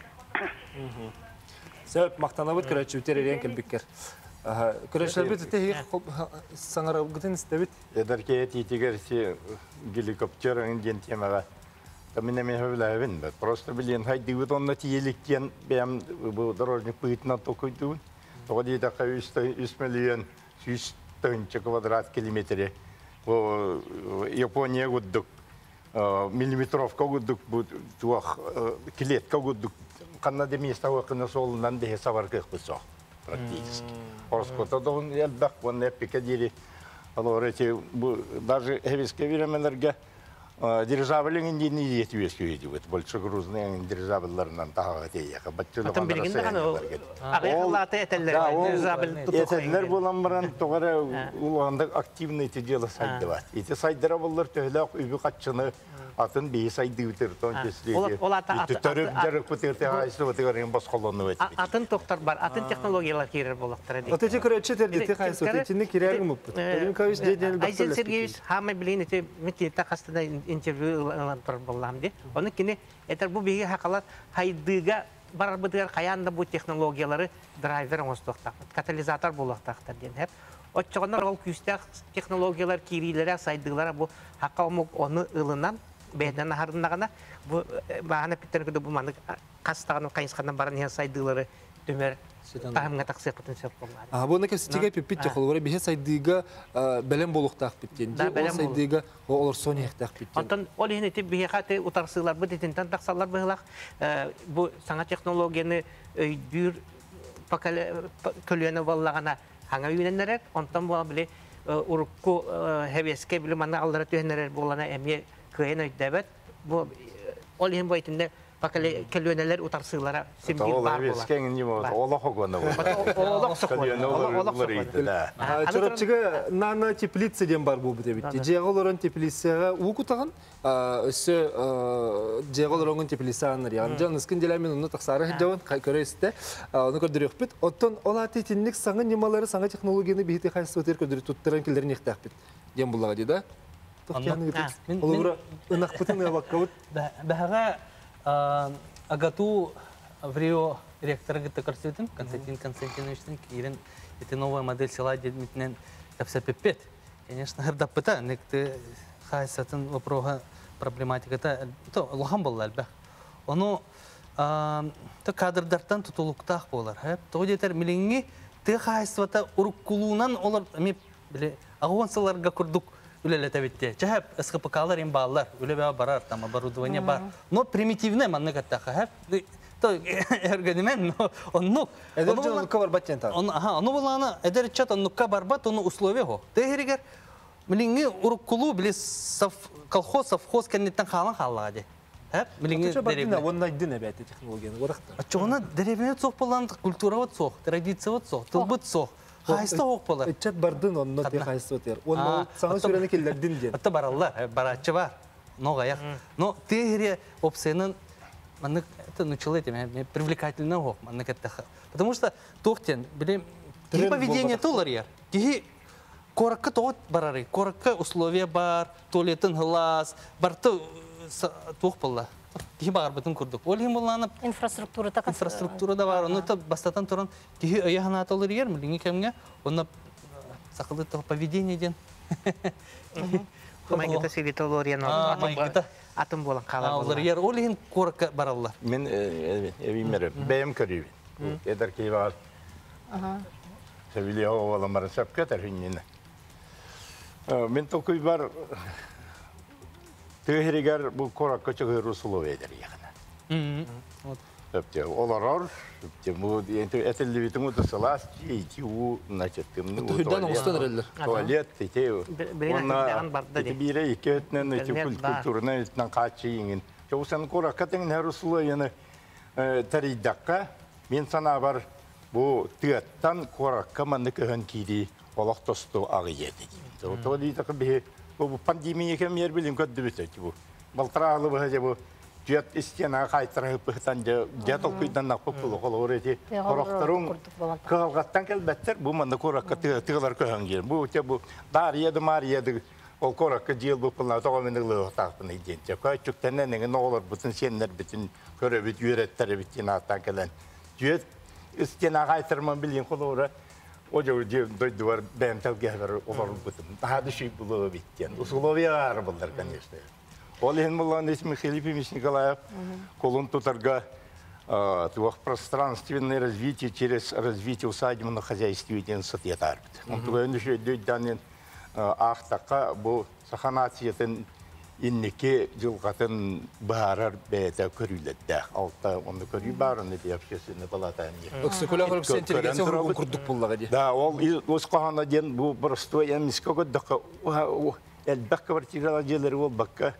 Сөп мақтанабыт көрәтші ерен келбеккер. Көрәтшілер біт өте саңар ғытын істебіт? Эдер кейт етігерсі геликоптерын ден темаға. Мен мен хөвіләвін бәд. Просто білен хайдығыт онна тиеліктен бәм бұл дорожник бұйтынан тоқыйдуын. Тоғы дейдіға үш миллион жүз квадрат километре. Япония ғыддық. Миллиметровка ғыддық бұд килетка ғыддық. Канада места вакына солынан да савар кыхпысо практически. Орскота да он елбак он эпикадири. Алорете даже хевиске временерге дирижаблен не не етвеске идет. Больше грузные дирижабльлардан тага тейяка. Батчулар барасына. Агырлаты этеллер дирижабль тутук. Этеллер буламран тогара уланда активный те дело сайдыват. Эти сайдырабылар төлөк үбү катчыны атын бей сайды үтер тон кеслеге. Төрөп жарык көтерте айсы өтегерен бас колонну өтө. Атын токтор бар, атын технологиялар керер болактыр ди. Отече көрөчө тердите кайсы өтөчүнү керерги муппут. Элин кавис деден бар. Айсен Сергеевич хамы билин эте митте кастына интервью алып болам ди. Оны кине этер бу биги хакалар хайдыга бар быдыр каянда бу технологиялары драйвер оңостуктак, катализатор болактактыр ден хеп. Отчогонор ол күстәк технологиялар кириләре сайдыглар бу хакка оны ылынан бәдән аһарындагына бу баһана питтерге бу маны кастаган кайыскандан барын я сайдылары төмөр тахымга таксыр потенциал болган. А бу накеп ситиге пипит жохолгора бихе сайдыга белем болуктак биттен. Ол сайдыга олор сонехтак биттен. Антон ол эне тип бихе хаты утарсылар бу детентен таксалар быгылак бу саңа технологияны өйдүр поколе көлөнө боллагана хаңа үйненерер. Онтан бу биле урукку хевеске биле мана алдыра төһнерер болгана эмне кыйын өйдәбәт, бұл олен байтында бакале көлөнелер утарсылара символ бар була. Олох огоны бар. Олох сокон. Чоротчыга нано теплица ден бар бу бит. Жеголорон теплицага укутаган, өсө жеголоронун теплицаны ян жаныскын делемен уну таксары жабын көрөстө. Аны көрдүрөк бит. Оттон олаты тинник саңа немалары саңа технологияны бихте кайсы өтөр көрдүрүп туттыран килдерин ихтак бит. Ден булага дида. Олура ынак бутын абаккабыт. Бәһәгә агату в Рио ректор гыты көрсөтүм, Константин Константиновичтин кирен эти новая модель села дедмитнен капсапепет. Конечно, хырдап быта, некте хайсатын вопрога проблематиката то лохам болла албах. Ону то кадрдартан тутулуктак болар. То детер милинги те хайсвата уруккулунан олар ми биле агонсаларга курдук үлелете битте. Чахап СХПКлар им баллар, үлебе барар, там оборудование бар. Но примитивне манны каттаха. То эргодимен, но он ну. Эдер жон кавар баттен. Он ага, ну булана эдер чат он кабар бат, он условие го. Тегеригер милинги уруккулу биле сов колхоз совхоз кеннеттен халан халлади. Хап милинги деревне. Он найдын бәт технологияны оракта. Ачуна деревне цох болан культура вот цох, традиция вот цох, тылбыт цох. Хайста ок болар. Чат бардын онно те хайста отер. Он саңа сүрәне келдердин ден. Ата бараллар, барачы бар. Но гаяк. Но тегере опсенин манны это начало этим привлекательно ок, манны каттаха. Потому что тохтен, билем, ки поведение толария. Ки коракка тот барары, коракка условия бар, туалетин глаз, барты тох болла. Ки бар бутун курдук. Олим булланып инфраструктура так инфраструктура да бар. Оны та бастатан туран ки аяхана толария, милинги кемге, онна сакылды поведение ден. Майгыта севитолория но майгыта атым болан кала болар. Олар олин коракка бараллар. Мен эвимере бем көрүбү. Эдер ки бар. Ага. Севилия оламар сапка тархинне. Мен токуй бар Тегеригер бу коракка чыгыр условия дер ягына. Вот. Эпте оларар, эпте бу этелли битүн утсалас, ити у, значит, тымны туалет, ити. Онна бире икетнен эти культурны этнан качы иңин. Чоусан коракка теңнер условияны таридакка мен сана бар бу тыаттан коракка манны көгөн киди олак тосту агыйеди. То дитак бе bu pandemiye kem yer bilim kötü bir bu. Baltralı bu hece bu jet istiyana kaytırıp bıhtan jet okuydan nakıp bulu kolu oraya koraktarın kavgattan kelbetler bu manda korakka tığlar köhangir. Bu te bu dar yedi mar yedi ол коракка жыл бұпылна тоғамының лығықтақпын иденте. Көй жүктенен еңін олар бұтын сенлер бітін көрі біт үйреттері біттен аттан келен. Жүйет істен ағайтырман білген қолуыра, о жау дойды бар бәмтәл кәбір олар бұтын. Дағады шүй бұлығы біттен. Условия ары бұлдар, конечно. Ол ең мұллан есімі Филипп Ильич Николаев қолын тұтарға пространственное развитие через развитие усадебного хозяйства и института. Он туган еще дойданен ахтака бу саханатиятын иннеке жылгатын баарар бәйті көрүлетті. Алта оны көрүй барын деп общественный палатаны. Өксөкөлі ғырып сен телегенсе ғырбын күрдік бұллаға де. Да, ол өз қағана ден бұл бұрысты әміскі көдіқі әлбәк квартирала желері ол баққа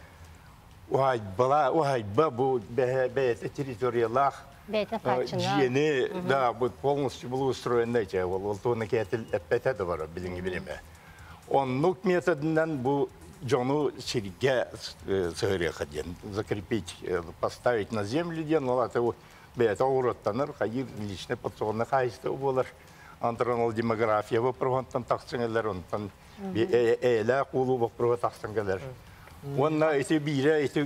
уайба бұл бәйті территориялақ жиені, да, бұл полностью бұл устроенный, ол тоны кәтіл әппәтәді бар, біліңі білеме. Онлық методынан бұл жону сирге сығырыға ден, закрепить, поставить на землю ден, ол аты бәйті ауыраттаныр, қайыр личный подсоғыны қайысты болар. Антронал демография вопроғантан тақсыңылар, онтан әйлі қолу вопроға тақсыңылар. Онна эти бира, эти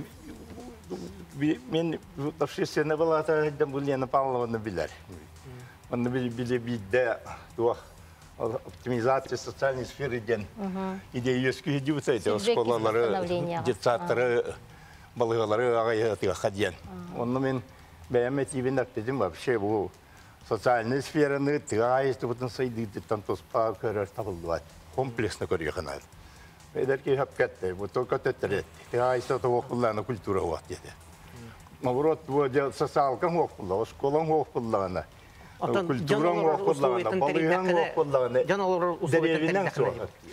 мен общественная палата бұл Лена Павловна билер. Онна биле бидде туах оптимизация социальной сферы ден. Идеяские дюты эти школалары, детсаттары, балыгалары ағайы хаден. Онна мен бәйәмет ебен әппедім вообще бұл социальной сфераны тығайысты бұтын сайды деттен тоспа көрер табылды. Комплексно көрге қанады. Эдерки хапкетте, вот только тетрет. Я из-за того кулана культура вот это. Наоборот, вот социалка хопла, школа хопла, культура хопла, балыган хопла, деревина все.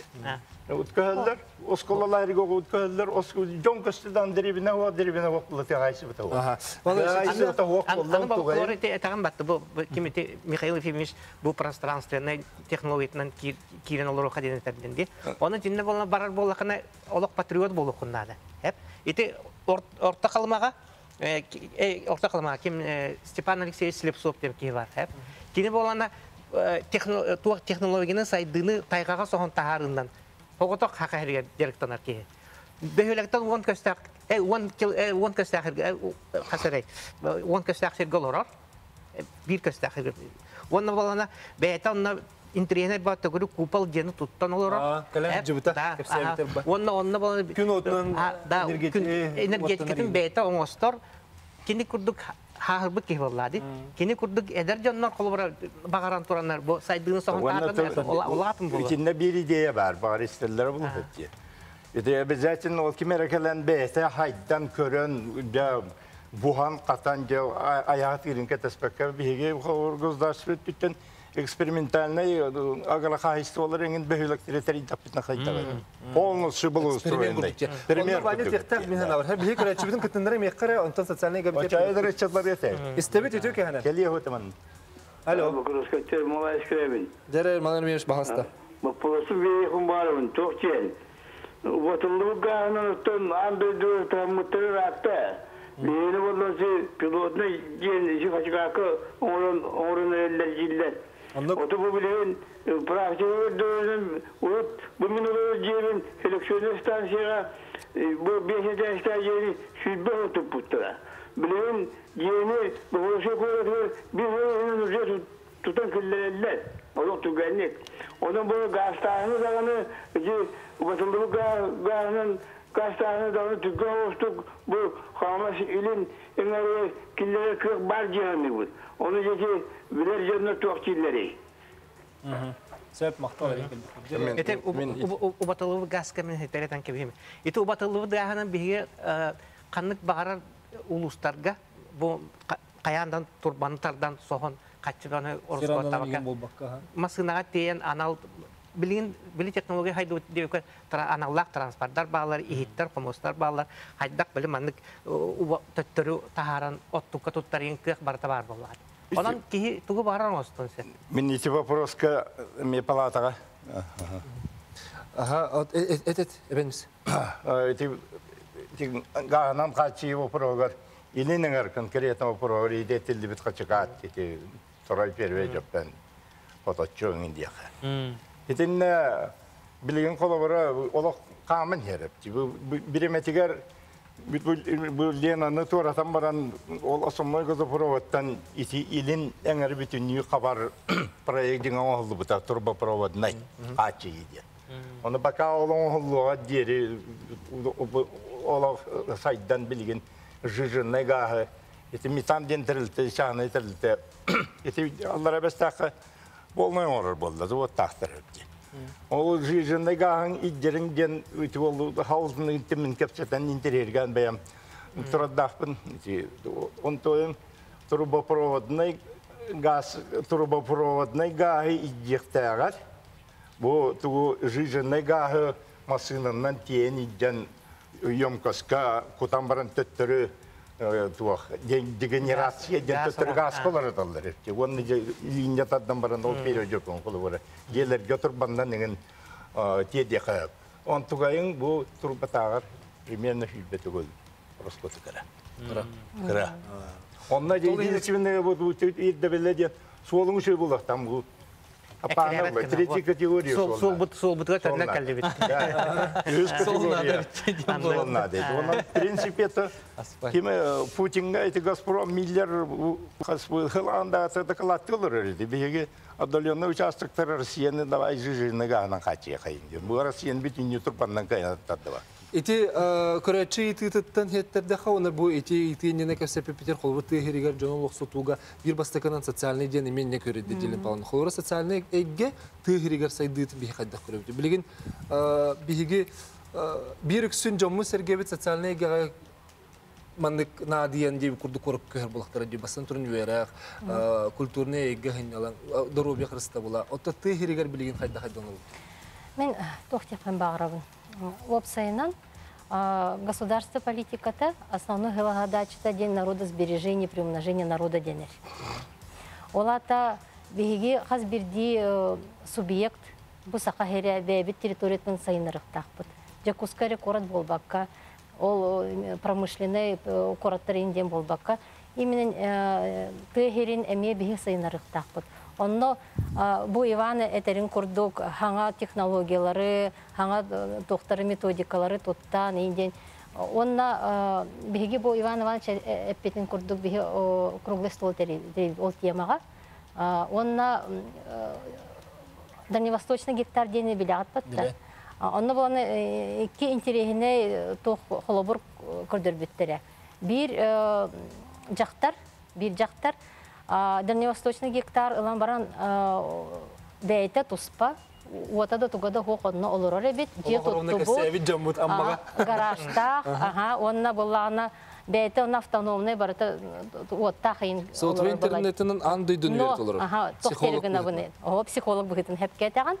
Вот калдар, осколалар его вот калдар, оскол джонкастдан деревина вот деревина хопла тягайся вот. Ага. Из-за того хопла. Аны балкорите этаган батты бу кимите Михаил Ефимович бу пространственный технологиятынан кирен олор хаден эттердинди. Оны жинне болна барар боллакына олок патриот болукуннады. Хеп. Ити орта калмага э орта калмага ким Степан Алексеевич Слепцов деп ки бар. Хеп. Кини болана технологияны сайдыны тайгага сохон таарындан Поготок хакаһирге директорнар ки. Бехелектен он кастак, э он э он кастак хасарай. Он кастак голорар. Бир кастак. Он балана бейтан интернет бат гөрү купал гены туттан олорар. А, калам жибута кепсебитер ба. Он он балана күн отунан энергетикатын бейта оңостор. Кини курдук хахырбы кебаллады. Кини курдук эдер жоннор колбара багаран тураннар бу сайдыны сохон таатын олатын болду. İçinde bir idea var, baristeller bunu hepsi. İşte обязательно ол кемерекелен бейте хайдан көрөн да бухан катанга аят иринке теспекке биге государство биттен экспериментальный агрохозяйстволар еңін бөхілік территорий таппетна хайдага. Полностью был устроен. Пример. Ваня техтак мен авар. Хәб хикра чибидин кытындыры меккара онтан социальный габитет. Очайдыр чатлар ете. Истебет итү кехана. Келие хотаман. Алло. Букурускаттер молай скребин. Дәрер малар меш бахаста. Букурусу бейхун барымын тоқчен. Ватыллыганы тон андыды тамытыр атта. Мені болласы пилотны ген иши хачкакы орын орын эллер жилдер. Оту bu bilen praktiki dönüm ot bu minulur yerin seleksiyon stansiyaya bu beşinci stajyeri şübbe otup puttura. Bilen yeni bu hoşu koydu bir önümüzde tutan küllerler. Onu tügenlik. Onun bu gazetanı dağını ki batıldığı gazının gazetanı dağını tügen oluştuk bu kamas ilin enleri killere kırk bar cihanı bu. Onu jeki birer canlı toqçilleri. Sebep maqtal ekan. Ete убатылы газ кемен хетеретен кебеме. Ите убатылы даганы биге каннык багарар улустарга бу каяндан турбантардан сохон качыганы орускотабака. Масынага тейен анал билин били технология хайду деп аналлак транспорттар баалар, ихиттер, комостар баалар, хайдак били маннык төттөрү тахаран оттукка туттарын кык барта бар боллар. Онан ки тугу баран остон сен. Мен эти вопроска мне палатага. Ага, этот эбенс. Эти эти ганам качи вопрогар. Илинер конкретно вопрогар идетилди бит качакат эти второй первый жапен. Фоточон индия. Итинне Bilgin kolabora olaq qamın herepti. Bu biremettiger bu Lenanı toratan baran ol asomnoy gazoprovattan iti ilin enger bütünlüğü kabar proyektin oldu bu ta turba provatnay açı idi. Onu baka olan oldu diğeri olaq saydan bilgin jijinne gahı iti mitan denterilti şahane terilti iti Allah'a bestaka bolmay olur boldu o tahtır etti. O jijinne gahın idjerinden üti oldu havuzun intimin kapsatan interergan bayam turadaqpın iti ontoyun turboprovodnay gaz turboprovodnay gahı idjektagar bu tu jijinne gahı masinandan tiyen idjan yomkaska kutambaran töttörü tuh degenerasi dan töttörü gaz kolar dallar. Onu linyataddan baran ol periyodun kolor. Gelir götür bandan dengan tiedeka. On tugayın bu turbatagar примерно hübbeti gol. Roskotu kara. Kara. Onlar dediğiniz için bu idde belediye solunu şey bulduk tam bu. Apana bu tretji kategoriya sol sol but sol but kadar kaldı bit. Yüz kategoriya. Soluna dedi. Onun prinsipi это kim Putin'ga эти Газпром milyar Hılanda takılattılar dedi. Bir отдаленный участок Россияны давай жизненно гана хачи кайын. Bu Rusya'nın bütün yuturpandan kaynattı var. Ити көрәтші итіттен хеттерді қауыныр бұл ити итініне көсепі петер қолбы түйгерігер жоның лұқсытуға бір бастықынан социальный ден емен не көреді делін палын. Қолбы социальный әйге түйгерігер сайды бейі қайдақ көреді. Білген бейге бір үксін жомы сәргебет социальный әйге мандык надиян деп күрді көріп көхер болақтары деп басын түрін өйерақ, культурны әйге ғынялан, дұру бекірісті бола. Отта түйгерігер білген қайдақ қайдақ Мен тоқтепен бағырабын. Опсайнан государство политиката основной галагадачта день народосбережения, приумножения народа денер. Олата беги хазбирди субъект бу сахаһере бебит территориятын сайнырыктакпыт. Жакускаре корат болбакка, ол промышленный кораттар инден болбакка, именно тыгерин эме беги сайнырыктакпыт. Онно бу Иваны этерин курдук хаңа технологиялары, хаңа доктор методикалары тоттан инден. Онна биги бу Иван Иванович эппетин курдук биги круглый стол тери ол темага. Онна дальневосточный гектар дени билягат батта. Онно буны iki интересине тох холобур көрдөрбүттере. Бир жактар, бир жактар Дальневосточный гектар ылан баран бәйті туспа, уатада тугада хоқонна олырар әбет, же туттубу, гаражтақ, онна болағына бәйті он автономный барыта уаттақ ең олырар. Соотве интернетінің андойдың өрт олырар? Аха, тоқтелігіна бұны. О, психолог бұғытын хәп кәтіған.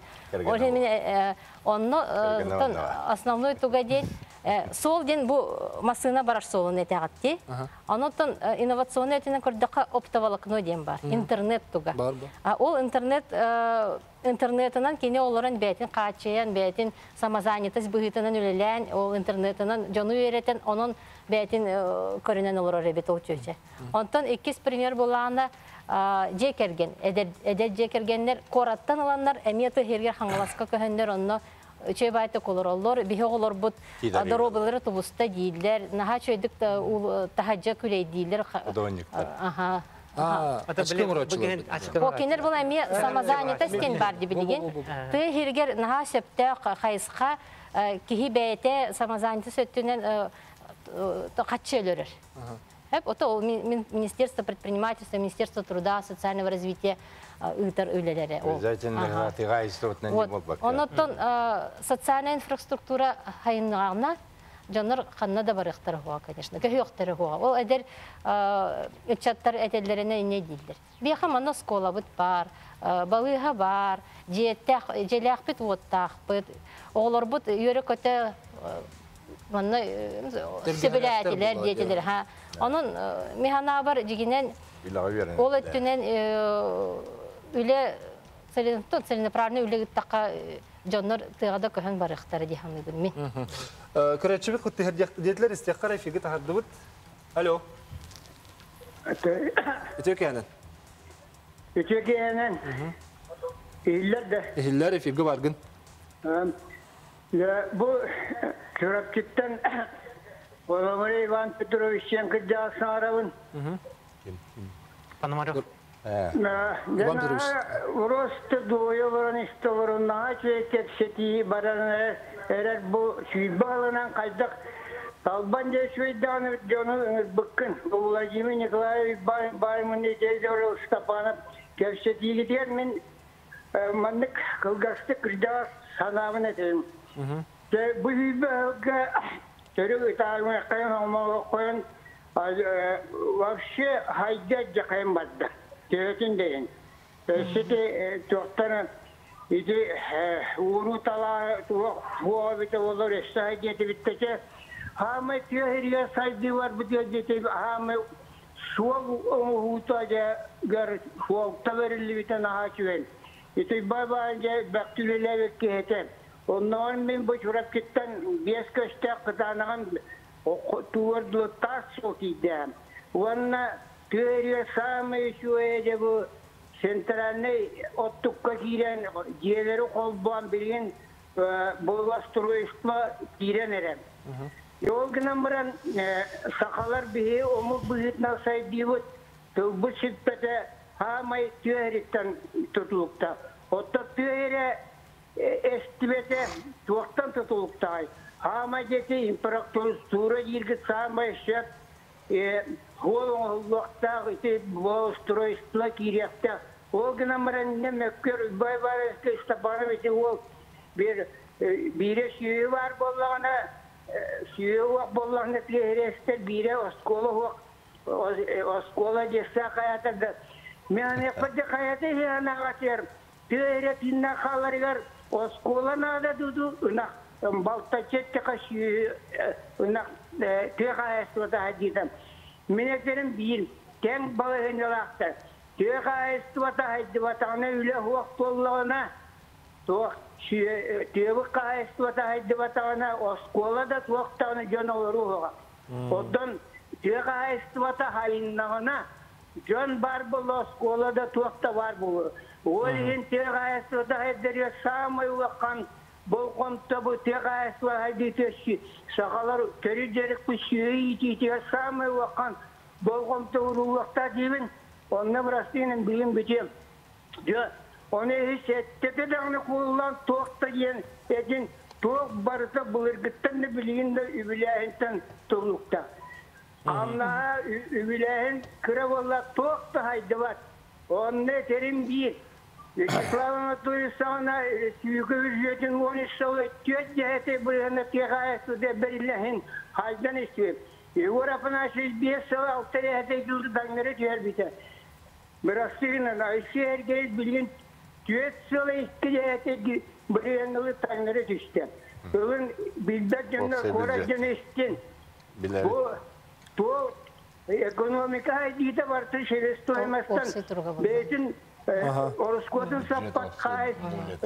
Онны основной туга ден, сол ден бұл масына бараш солын әтәғатти. Анотын инновационный әтінен көрдіққа оптоволокно ден бар, интернет туга. Ол интернет интернетынан кене оларын бәйтін қачаян, бәйтін самозанятыз бұғытынан үлелән, ол интернетынан жону өретен, оның бәйтін көрінен олар әбет ол чөйче. Онтан иккіз пример болағына жекерген, әдет жекергенлер, кораттан аланлар, әметі хергер хаңыласқа көхендер, онны чөй байты колор олар, бихе олар бұд дұробылары тұбыста дейділер, наға чөйдік тахаджа күлей дейділер. Аха. Окенер бұл әме самозанятыз кен бар деп білген. Ты хергер наға сөпті қайысқа кихи бәйті самозанятыз өттінен қатшы өлірір. Это Министерство предпринимательства, Министерство труда, социального развития ытар өлелері. Онытын социальная инфраструктура хайынғағына жаныр қанна да бар ұқтары хуға, конечно, көхі ұқтары хуға. Ол әдер үтчаттар әтелеріне не дейділер. Бейхам ана скола бұд бар, балыға бар, желяқ бұд оттақ бұд, оғылар бұд үйері көті Манна себеләтиләр диетеләр ха. Аның механа бар дигенен ол өттүнен үле целенаправленный үле такка жоннор тыгада көһән бар ихтары ди хамы билми. Көрәчебек хутты диетләр истәкъар фиге тахаддыбыт. Алло. Этекәнен. Этекәнен. Илләр дә. Илләр фиге баргын. Bu Çorapçık'tan Olamari Ivan Petrovich'in kırcağısını aravın. Panomarov. Ivан Петрович. Просто doğuya varan işte varın naç ve tepseti baran erer bu şübbalından kaydak Albanca şüydanı canı bıkkın. Vladimir Nikolaevich Bayman deydi orada Stepanov tepseti gider min mandık kılgastı kırcağız sanavın edeyim. Bu şübbalga Çörük ıtalımı kayın olmalı koyun вообще hayda cakayım badda. Tevkin deyin. Şimdi çoktan idi uğru tala huğa bite olur eşya geti bittece hame tiyahiriye saydı var bu geti hame suğa huğutaca gar huğta verilli bite nahaçıven. İti babanca baktülüle vekke heten. Ondan ben bu çorap kitten beş köşte kıtanağım tuvardı tas sokidem. Vanna tüyeriye sağmayı şu ece bu sentralne ottukka giren ciğerleri kolbuğan bilin bolvastırıyışma giren erem. Yol günden buran sakalar bihi omu bihitna saydiği bu şiddete hamay tüyerikten tutulukta. Otta tüyere estimete çoktan tutulukta. Hama geti imparator sura yirgit sama şet hol vakta ite bu stroystla kiriyakta o günamran ne mekkör bay var işte bana bir o bir bir şey var bollana şey var bollana pleheste bir oskola oskola cesa hayata da yani fadde hayata yana gater tüyere tinna kalarlar oskola nada dudu na balta çette kaşı na tüyekayası da hadidem mineklerin bir ten balığıncalıktır tüyekayası da haddi vatanı öyle vakit olduğuna tüyekayası da haddi vatanı oskola da vaktanı canavarı oğa odan tüyekayası da hayınlarına can var bu oskola da vakta var bu o yüzden tüyekayası da haddi sağmayı vakan bu konuda bu tekayası var hadisi sakalar tercih bu şeyi itiyor sağmayı vakan bu konuda uğrakta diyeyim onunla burasının bilim biçim diyor onu hiç etti de onu kullan tohta yiyen edin toh barıta bulur gittin de bilin de übilehinden tuğlukta Allah'a übilehin kıravallah tohta haydi var onun terim bir Слава Туисана, Юговичен, он шел, тетя этой были на тягаясь, де Берлин, Хайдан и Свет. Его рапанаши бесала, алтаре этой гилды дангere тербите. Мирастырина, на все гейт билин, тет села искиде этой Берлиналы дангere düştü. Ölün bildak cennet, korak cennetten. Bu, bu ekonomika idide vardı, şeyle stoymazdan. Beytin Oroskodun sappat kayıt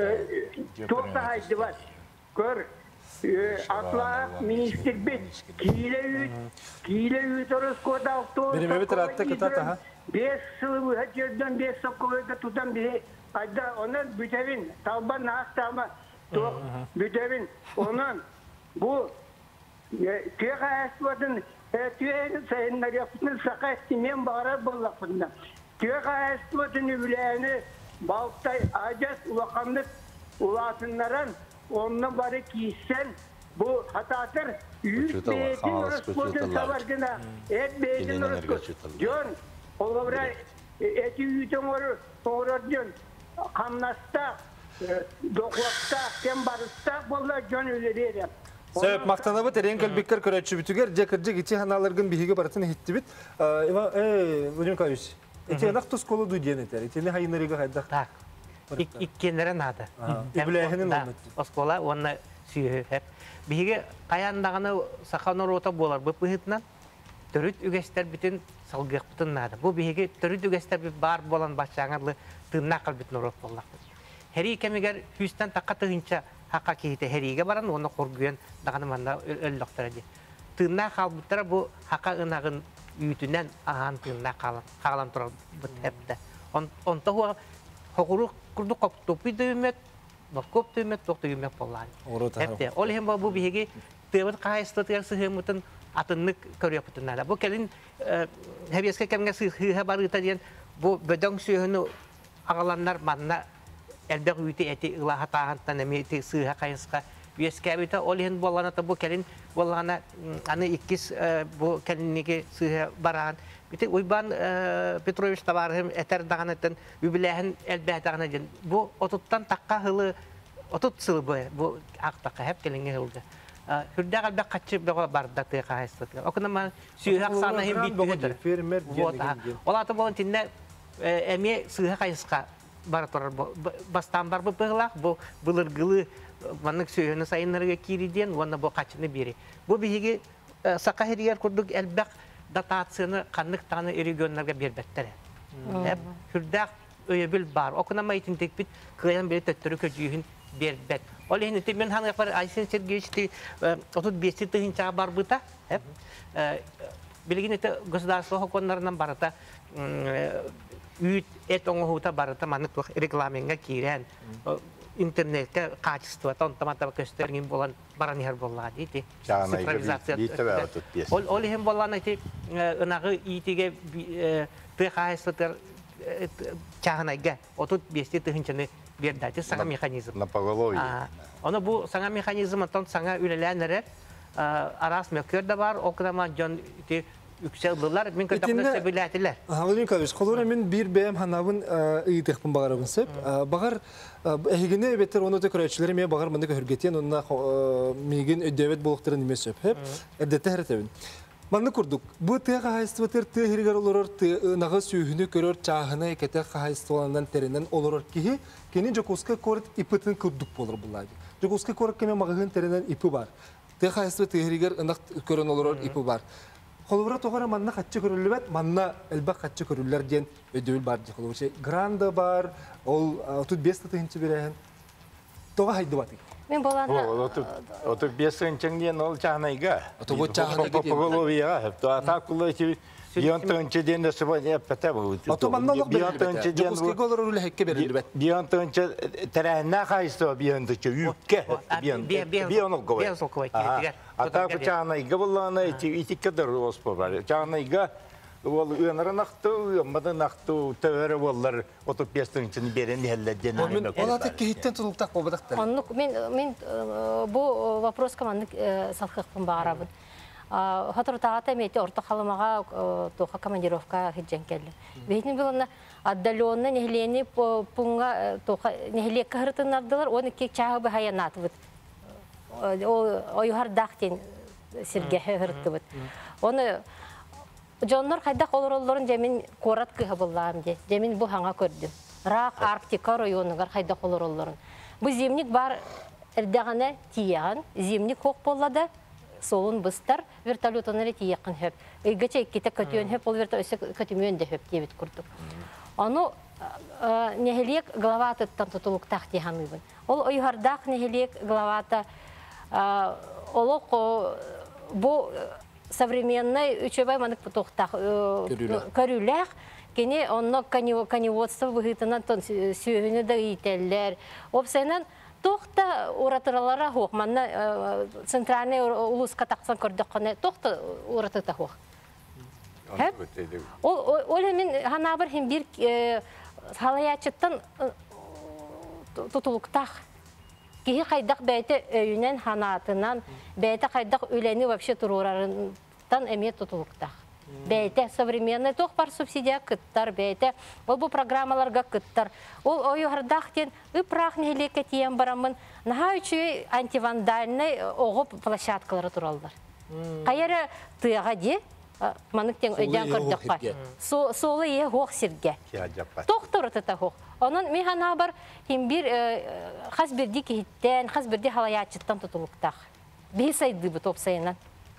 çok da haydi var. Gör atla minister bit kile üt kile üt Oroskoda avto benim evi taratta kıta ha beş yıl hacırdan beş sokoyda tutan bir ayda onun bütevin talban hastama to bütevin onun bu tüyekayasıdın tüyeyin sayınlar yaptığın sakayestimen bağırar bollakında. Tüyekayasıdın übüleyini baltay acaz ulakanlık ulatınların onunla bari kiysen bu hatatır yüz beytin Oroskudun savargına et beytin Oroskudun John oğlabra eti yüten olur doğrudan kamnasta doklakta kem barısta bolla John öyle Sebep maktanabı tereyin kalbikler körətçü bütüger, cekirce geçi hanalargın bihige baratını hitti bit. Eva, eee, Vladimir Kavич, eti yanak tuz kolu duydiyen eter, etini hayınlarıga haydak. Tak, ikkenlere nada. Übüleyhinin olmadı. Oskola, onunla süyü hep. Bihige kayandağını sakanor ota bolar, bu bihitnan, törüt ügester bütün salgıyak bütün nada. Bu bihige törüt ügester bir bar bolan başçağınarlı tırnakal bütün orot bollak. Heri kemiger hüsten takka tığınca hakka kehite herige baran, onu korguyan dağını manda öllüktür edi. Tırnak kalbıtlara bu hakka ınağın üyütünden ahan tırnak kalan turar hep de. Onta huwa hokuru kurdu koptu bir düğmet көп төмет тоқты юмек боллар. Хепте ол hem bu bihigi tevin qaysta tiyarsı hemutun atınlık körüyor putunlar. Bu kelin hebiyeske kemge sıhha barıta diyen bu bedon suyunu ağalanlar manna elbek üyti eti ilaha tağıntan emiyeti sıhha kayıska Vieskabita olhen bollana ta bu kelin bollana anı ikis bu keliniki sıhha baran Bite uyban Petrovich tabarım eter dağınıtın übilehin elbeh dağınıtın bu otuttan takka hılı otut sılı bu bu aktakka hep kelinge hıldı. Hürde kalbe kaçıp da barda tığı kahıstı. O kadar man sühak sana hem bitti. Ola ta bolun tinne emiye sıhha kayıska barator bastan bar bu pıhlak bu bılırgılı manık sühünü sayınları kiriden ona bu kaçını biri. Bu bihigi sakahiriyer kurduk elbek datatsını kanlık tanı regionlarga berbettere. Hep hürde öyebil bar. Okunama için tekbit kıyan biri töttürü köcüğün berbet. Oleh niti men hangi par Ayşen Sergeyev'ti otuz beşi tığın çağı bar bıta. Hep bilgin eti государство konularından barata üyt et onu huta barata manık reklamenga kiren internette kачество tontamata göstergin bolan baran yer bolla dedi. Sinkronizasyon. Ol ol hem bolan eti ınağı itige tıkayıstır çağınayga otuz beşi tığın çanı bir dati sana mekanizm. На поголовье. Onu bu sana mekanizm ton sana ülelenlere aras mekör de var. O kadar man can iti yükseldiler. Min kadar sebilatiler. Havalin kavis. Kolora min bir beyam hanavın iyidik bu bağırın sep. Bağır ehigine beter onu da kraliçeleri mi bağır mende hürgetiyen onunla migin ödevet bulukların nime sep. Hep edete heretevin. Manlı kurduk. Bu tığ kahayıstı tığ hirigar olur, tığ nağı sühünü görür, çağına ekete kahayıstı olandan terinden olur ki, kenin Jokoska korit ipıtın kurduk olur bunlar. Jokoska korit keme mağın terinden ipi var. Tığ kahayıstı tığ hirigar ınak görün olur, ipi var. Kolubra toğara manna kaççı görüllü bet, manna elbak kaççı görüller diyen ödül var. Granda var, ol otuz beş tığınçı birehen. Toğa haydi batı. Men bolanda otuz beş tığınçın ol çağınayga. Bu çağınayga diyen. Pogolovya hep. Ataklı ki bir tığınçı diyen de sıvı yapete bu. Otomannalık belirli. Jokoski golur öyle hekke belirli bet. Bir tığınçı terehne kayıstı bir tığınçı yükke. Bir onu koy. Bir onu koy. Ataklı çağınayga bollana iti kadar ospo var. Çağınayga Ol uyanara naktı, uyanmadı naktı, tövere bollar otuz beş tığınçını beren hellediyen. Ola tek kehitten tutultak bobadak da. Onluk men men bu вопроска маннык салхыкпын баарабын. Hatırtağıta meti orta kalamağa toka командировка хиджен келди. Бейтин билонна отдалённо нехлени пунга тока нехлек кыртынадылар, оны кек чагы хаянатыбыт. О ойхардактен Сергей хыртыбыт. Оны Jonlar kayda kolorolların cemin korat kıha bullam de. Cemin bu hanga gördüm. Rak Arktika rayonungar kayda kolorolların. Bu zemlik var erdağına tiyan. Zemlik hok bolladı. Soğun bıstar. Vertolyotonları tiyakın hep. Geçe ikite kötüyön hep. Ol vertolyosu kötümüyön de hep diyebit kurduk. Onu neheliyek glavatıttan tutuluk tahti hanıbın. Ol oyhardak neheliyek glavata olok bu современный учебай манık toxtaq körülər kene onno konevодство выгытынан тон сүйүнү да ителлер опсенен toxta oratıralara hoq manna центральный улуска тақсан көрдөккөне toxta oratыта hoq hep ol ol hemin hanabır hem bir halayaçıttan tutuluktaq Kihi kaydak beyte öyünen hanatından, beyte kaydak öleni вообще tururarından emiyet tutulukta. Beyte современный toq par subsidiya kıttar beyte. Ol bu programmalarga kıttar. Ol oyuhardaqten ıpraq nehleke tiyen baramın. Naha üçü antivandalny oğup площадкалары turallar. Kayara tıyağa di, manıkten öden kırdık var. Solu ye hoq sirge. Toqtur tata hoq. Onun mihana bar hem bir xas birdi kihitten, xas birdi halayatçıttan tutuluktaq. Bir saydı bu top sayınan.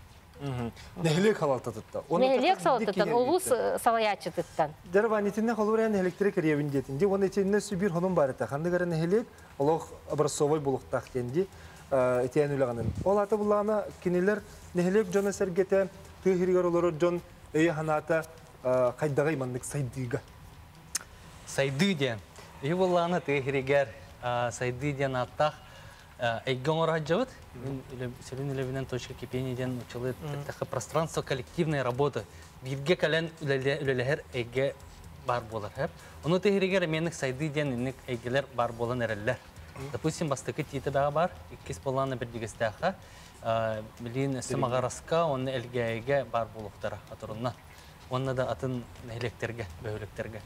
Nehlek halaltatıtta. Nehlek halaltatıttan, olus salayatçıtıttan. Dervanetinde kalurayan elektrik eriyevindetinde, onun içinde sübir honum barıta. Handıgara nehlek, olaq abrasovoy buluktaq kendi etiyen ülağının. Olata bulağına kiniler nehlek jona sergete, tığhirigar olur jon eye hanata kaydağay manlık saydıga. Saydı diyen. İyi bollana tığhirigar сайды ден аттақ әйген ора жауыд. Селен үлевінен точка кипения ден учылы пространство коллективной работы. Бирге кәлен үлелер әйге бар болар. Оны тегерегер менік сайды ден үнік әйгелер бар болан әрелер. Допустим, бастықы тиеті бәға бар, иккес боланы бір дегістәқі. Білейін үсім ағараска, оны әлге әйге бар болуқтары атырынна. Оны да атын нәйлектерге, бәулектерге.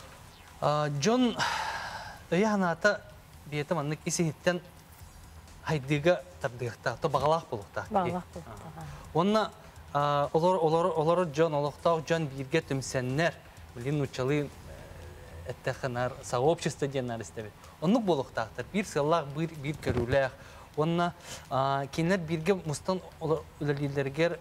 Джон өйяғына ата бейетім анық исігіттен хайдыға тардығықта, то бағалақ болуқта. Бағалақ болуқта. Оны олары Джон олықтау, Джон бейірге түмсеннер, білейін ұчалы әттәқінар, сообщество денар істебет. Онық болуқтақтыр, бір сыллақ, бір көруләқ. Оны кейінер бірге мұстан үлелілергер,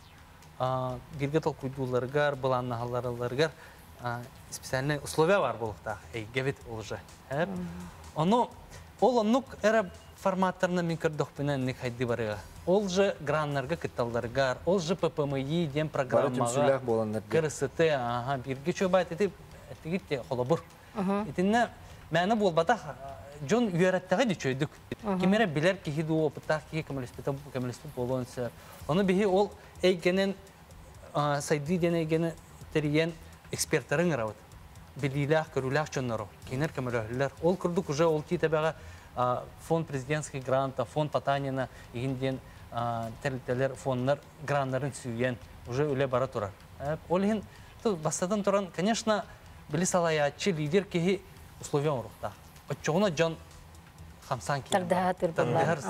бірге тол күйдуларғар, бұланнағаларыларғар специальный условия бар болуқтақ, әйгевет олжа. Оны, ол онық әрі форматтарына мен көрдіқпінен нек хайды барыға. Ол же граннарға кітталдарғар, ол же ППМИ ден программаға, кірісіті, бірге чөбайт етіп, әттігітте қолабыр. Етінне, мәні болбатақ, Джон үйәрәттіғі де чөйдік. Кемері білер кейді опытақ, кейі көміліспет болуынсы. Оны бігі ол әйгенен, сайды ден әйгені тәріен эксперттарын ғырауыд. Біліләқ, көріләқ чоннару, кейінер көмілілер. Ол күрдік уже ол кейті бәға фонд президентский гранта, фонд Потанина, егінден тәлітелер, фонддар, гранттарын сүйен, уже өлі бара тұрар. Ол ең, бастадан тұран, конечно, білі салаятчы лидер кейі условия ұрықтақ. Отчоғына Джон хамсан кейін. Тардағар тұрбалар.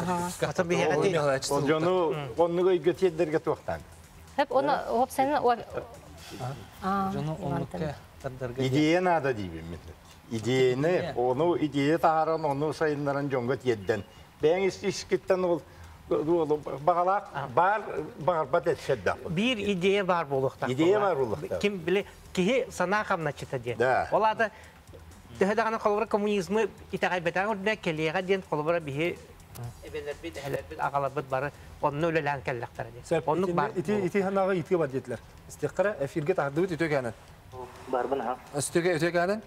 Ол Джону онығы өйгетедерге туақтан. Хеп, оны опсайны... Джону оныққа тардарға... Идея нада дейбін мен. Идеяны, оны идея тағаран, оны сайынларын Джонға тедден. Бәң істешкеттен ол бағалақ бар, бағарбат әтшедді. Bir идея бар болуқтақ. Идея бар болуқтақ. Кем біле, кейі сана қамна чыта ден. Олады, дәхедағаны қолыбыра коммунизмы итағай бәтәң үрдіне келеға ден қолыбыра бігі әбелербет, әлербет, ағаларбет бары, онны өлелән кәлләқтары ден. Ити ханаға итке бар детілер. Істеққара, әфирге тағдыбыт үтек әнін. Барбын ха. Үстеге үтек әнін?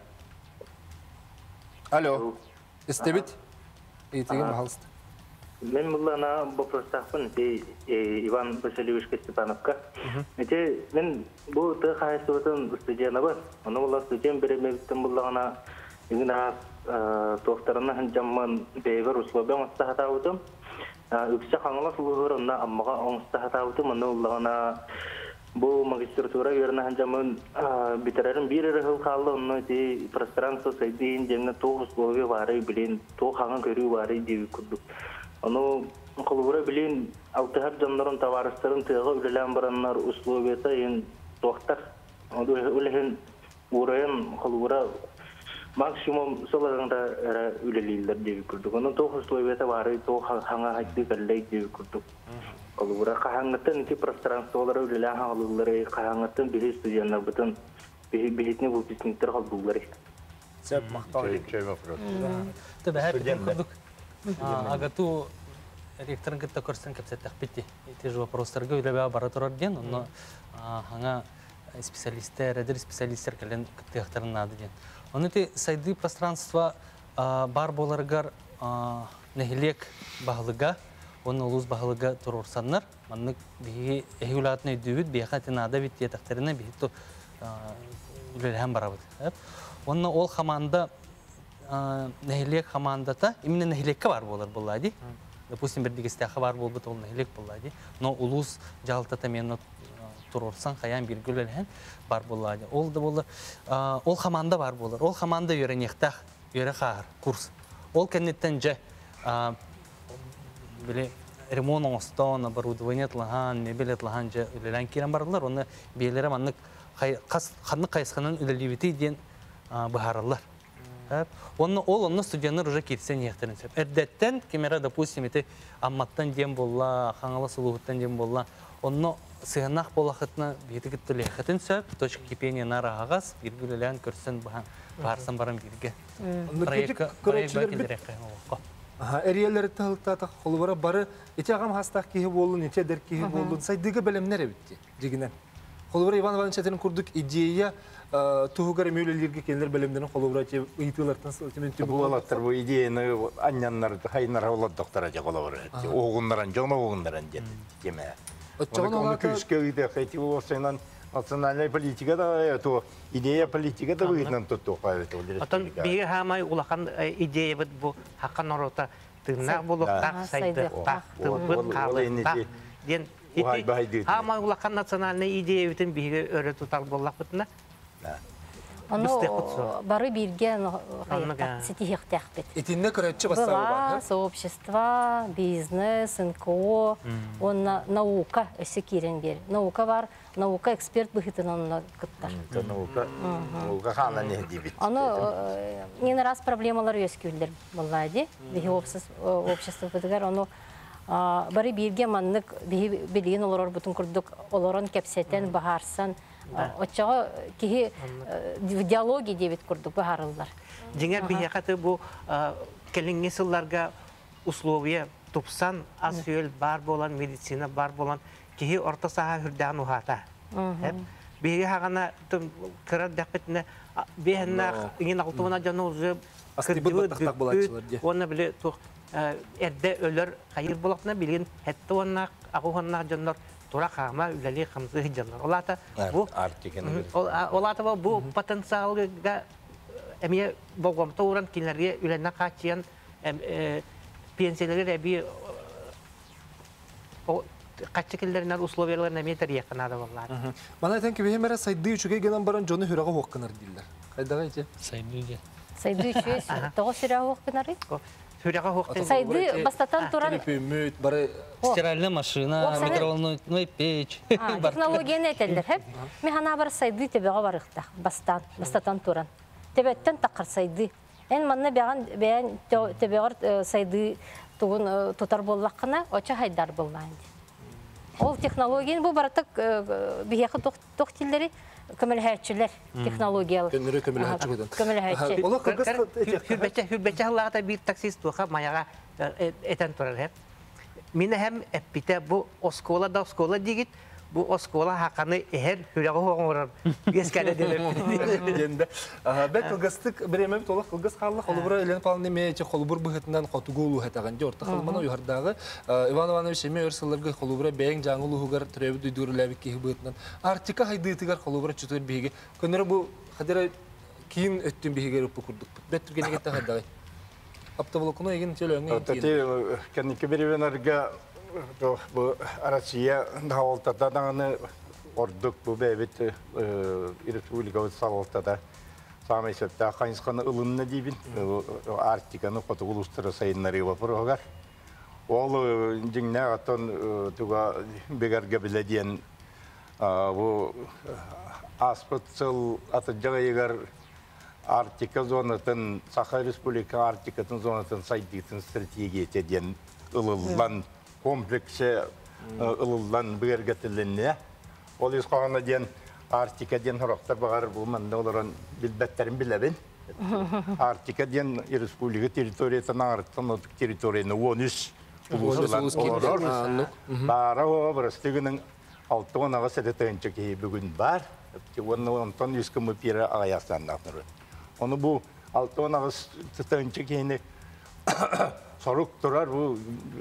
Алло, істебіт? Итеге мағалысты. Мен бұллана бопростақпын, Иван Васильевичке Степановқа. Мен бұл тұғы қайсы өтін студияна бар. Оны бұлла студиян беремегіттен бұллағана егін тоқтарына жамман бейбір условиян ұстағыта өтім. Үксе қаңыла сұлығыр, онына аммаға оңыстағыта өтім. Оны бұллағана бұл магистратура верна жамман битерерін бір әрі ғыл қалды. Оны пространство сайдейін жеміне тоғы условия бары білейін, тоғы қаңын көрі бары дейі күрдік. Оны қолыбыра білейін алтығар жамдарын таварыстарын тыға үлелен баранлар условията ең тоқтар. Үлеген ұрайын қолыбыра максимум соларында әрі үлелейлер дейі күрдік. Оны тоғы условията бары тоғы қаңа қайтты кәлләй дейі күрдік. Қолыбыра қағаңыттан ити пространстволары үлелен қағылылары, қағаңыттан білі студиянлар бұтын білетіне бұл песниктер қалдылары. Сәп мақтал. Агату ректорын кітті көрсен кәпсеттәк бетті. Те же вопростарға үйлебе бара тұрар ден, оны аңа специалистер, әдір специалистер кәлен кітті яқтарын нады ден. Оны те сайды пространство бар боларғар нәхілек бағылыға, оны ұлыз бағылыға тұрурсанлар, маннық бігі әйгілатыны өйдігіт, бейқаты нада бетті етақтарына бейті үйлелген бара бұд. Оны ол қаманда нәхилек командата именно нәхилекке бар болар болады. Допустим, бір дегістәқі бар болбыт ол нәхилек болады. Но улус жалтата мені тұрорсан қаян біргілелген бар болады. Ол да болар. Ол команда бар болар. Ол команда үйренектақ, үйре қағыр, курс. Ол кәнеттен жа ремонт оңыстан, оборудование етілған, мебель етілған жа үлелен керен барылар. Оны бейлері маннық қанық қайысқанын үлелеветі ден бұхарылар. Ол оны студияныр уже кетсен ехтерін сөп. Әрдеттен кемера, допустим, еті амматтан дем болла, қаңылы сұлуғыттан дем болла, оны сығынақ болақытына беті күттілі ехетін сөп, точка кипения нара ағас, біргілілән көрсен барсан барам бірге. Проект бәкелдер еқен олыққа. Әриелері тағылықтатық қолы бары бары, ете ағам хастақ кейі болуын, ете дәр кейі болуын, сайдығы бәлемнер әбітті, дегінен. Холбура Иван Иванович әтінің күрдік идея туһугар эмүүлелерге келер белемдерин холбура те ыйтылартан сылтыментте бу алаттар бу идеяны аннаннар хайнар оладдыктар аja колобура. Огуннаран жона огуннаран дет теме. Оны күскө үйдө кайты болсаңан национальная политика да то идея политика да выйден тотто кайты болдыр. Атан биге хамай улахан идея бит бу хакан орота тыгнак болуктак сайды так тыбыт калды так ден хамай улахан национальный идея битин биге өрө тутал боллак битна. Оно бары бирген сетихтехпет. Итинне көрөтчү бастабы бар. Сообщество, бизнес, эн ка о, он наука өсө кирен бер. Наука бар, наука эксперт быхытын онна кыттар. Наука, наука хана не дибит. Оно не на раз проблемалар өскүлдер буллади. Биги общество бытыгар оно бары бирген маннык билген олор бутун курдук олорон кепсетен бахарсан. Оччаға кихи диалоги дебет курдук бахарылдар. Жеңер бияқаты бу келинге сылларга условия тупсан аз фүйел бар болан, медицина бар болан, кихи орта саха хүрдән ухата. Биге хагана кырар дәкпетне бехна иңин алтуына жаны узы оны биле тук эрде өлөр хайыр болакна билген хетте онна агуганна жаннар тура кама үлели камсы жаннар. Олата бу олата бу потенциалга эме болгом тоуран кинерге үленна качыян пенсиялерге би о качыкеллеринен условияларына метр якынада боллар. Мана айтан ки бемере сайды үчүгө генен баран жону хүрага хокканар дилер. Кайдага иче? Сайды. Сайды үчүгө того хүрага хокканар. Хүрага хоккан. Сайды бастатан туран телепөмөт бары стиральная машина, микроволновая печь. Технологияны этелдер хеп. Механа бар сайды тебега барыкта. Бастан, бастатан туран. Тебеттен такыр сайды. Эн манна бяган бян тебегар сайды тугун тутар боллакына оча хайдар болланды. Ол технологияны бу баратык бияқы тоқтиллери көмөлһәчилер технологиялар. Көнөрө көмөлһәчилер. Көмөлһәчи. Олар кыргыз хүрбәчә хүрбәчә лагата бир таксист туха маяга этен турар хеп. Мине һәм эппите бу оскола да оскола дигит бу оскола хаканы эһер хүрәгә хоңорар. Ескәдә дилер. Денде. Бәк кылгыстык биремем толык кылгыз халык холбура элен палны мече холбур быһытынан котугулу хатаган жорта халмана юрдагы Иван Иванович эме өрсөлөргө холбура бәң жаңылу хугар требу дүйдүрләбик ки быһытынан артика хайдытыгар холбура чөтөр биге. Көнөрө бу хадира кийин өттүн биге рып курдук. Беттүргене кетте хадагы. Аптабылыкны еген төлөңгө. Тати кенеке беребенерге bu Россия дагылтадан ордук бу бебет республика салалтада самый сетта кайсканы ылынны дибин Арктиканы котугулустары сайыннары вапыргар ол жиңнә атын туга бегарга биледен бу аспыцыл атыжагыгар Арктика зонатын Саха республика Арктикатын зонатын сайдытын стратегия теден ылылан комплексе ылылдан бергетиленне. Ол исқағана ден Арктика ден хорақтар бағар бұлманда оларан білбәттерін білебін. Арктика ден республика территориятын аңырттан отық территорияны он үш ұлысылан олар. Бара оға бірістігінің алтығын аға сәдетайынша кейі бүгін бар. Оны онтан үскімі пері ағаяқтан нақныры. Оны бұл алтығын аға сәдетайынша кейіні Сорок турар бу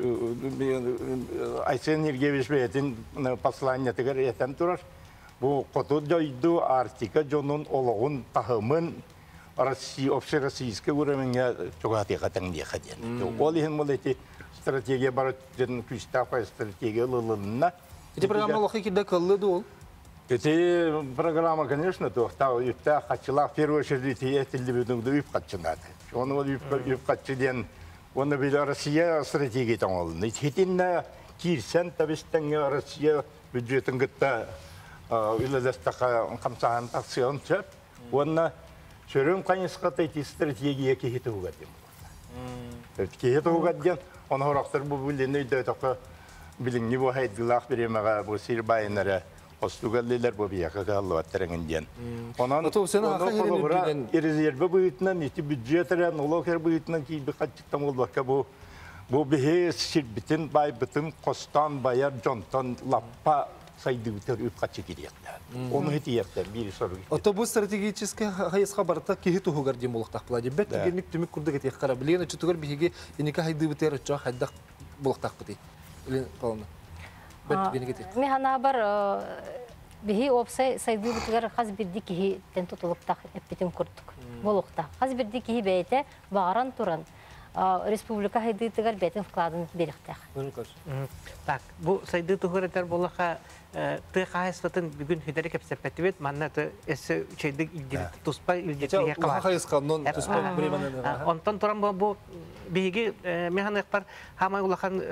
Айсен Ергевич бейтин послание тегер етен турар. Бу коту жойду Арктика жонун ологун тахымын Россия общероссийский уровенье чогати катан дия хаден. Ол ихин молети стратегия бар жен күстафа стратегия лылынна. Эти программа лохи кида кылды дол. Эти программа, конечно, то та юта хачила в первую очередь эти либидун дуип хачинады. Он ол юп хачиден Оны бил Россия стратегия таңалды. Хетинна кирсен табистен Россия бюджетін гытта үлелестақа қамсаған таксион чөп. Оны шөрін қайнысқа тайти стратегия кехеті угаден. Кехеті угаден, оны хорақтар бұл білдені өйді өтіқі біліңні бұл хайдылақ беремеға бұл сирбайынары Остугаллилер бу бияка каллыбаттырын ден. Онан колобура резервы буйтунан ити бюджетерен улокер буйтунан кийби качтан болбакка бу бу бихе сирбитин байбытын костан баяр жонтон лаппа сайдыбытыр үп качы кирияктар. Оны хитияктар бир сору. Ото бу стратегический хайыска барта кихи тугар дем булактак була дебет генник түмүк курдук этек кара билен чутугар биһиги иника хайдыбытыр чо хайдак булактак бити. Илен пална. Бет генник этек. Ми хана бар биһи опсай сайдыбытыгар хаз бирди кихи тен тутулуктак эппитин курдук. Булукта. Хаз бирди кихи бейте багаран туран. Республика хайдытыгар бетин вкладын бериктак. Так, бу сайдытыгар болака ты хайсватын бүгүн хидери кепсепетибет манна ты эсе чейдик илдир туспа илдир кала хайсканнон туспа бреманен. Онтон туран бу биги механикпар хамай улахан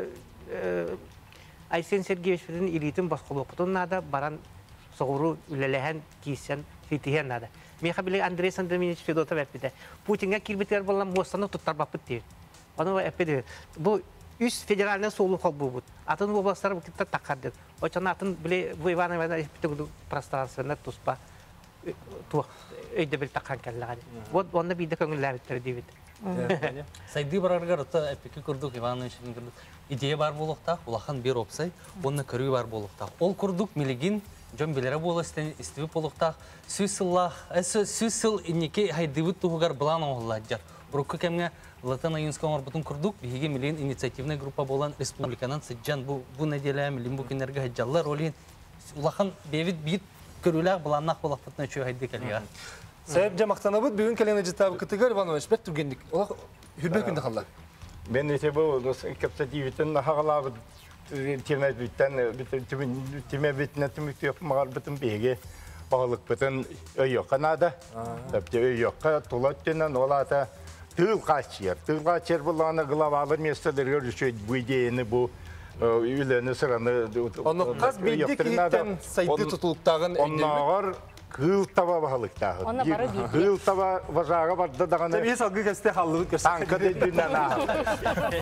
Айсен Сергеевичтин илитин басколоктун нада баран согуру үлелеген кисен фитиен нада. Меха биле Андрей Андреевич Федотов эпиде. Путинга кирбитер болан мостаны туттар бапыт дейт. Аны эпиде. Бу үс федеральный солу холбубут. Атын областар букитта такарды. Очан атын биле бу Иван Иванович эпиде пространственно туспа тух өйдө бил таккан келлаган. Вот онда биде көңүлләбиттер дейт. Сайды бараргар ота эпики курдук Иванович курдук. Идея бар болукта, улахан бир опсай, онна көрүү бар болукта. Ол курдук милигин жон билере боластен истиби болукта. Сүсыллах, сүсыл инники хайдыбыт тугар план оладжар. Бурукка кемге Латан Айынском арбутун курдук, биһиге милин инициативная группа болан республиканан сыджан бу бу неделя милин бу кинерге хаҗаллар ролин улахан бевит бит көрүләр буланнак булакпытны чөй хайды келгән. Сәбәп җамактанабыз бүгүн календа җитабы кытыгар Иванович бет түгендик. Ул хүрбек күндә халлар. Мен эте бу капсативитен хагалабы тимәт биттен тимәт битне тимәт япмагар битен беге багылык битен өйө Канада. Тәпте өйө тулаттынан олата тыл качыр. Тыл качыр булганы главалар местелерге düşөй бу идеяны бу үйләне сыраны. Аны каз бидик иттен сайды тутулуктагын оннагар кыл таба багылыктагы. Кыл таба важага барды даганы. Табии салгы кесте халлы көрсөтө. Танкы дедүнөн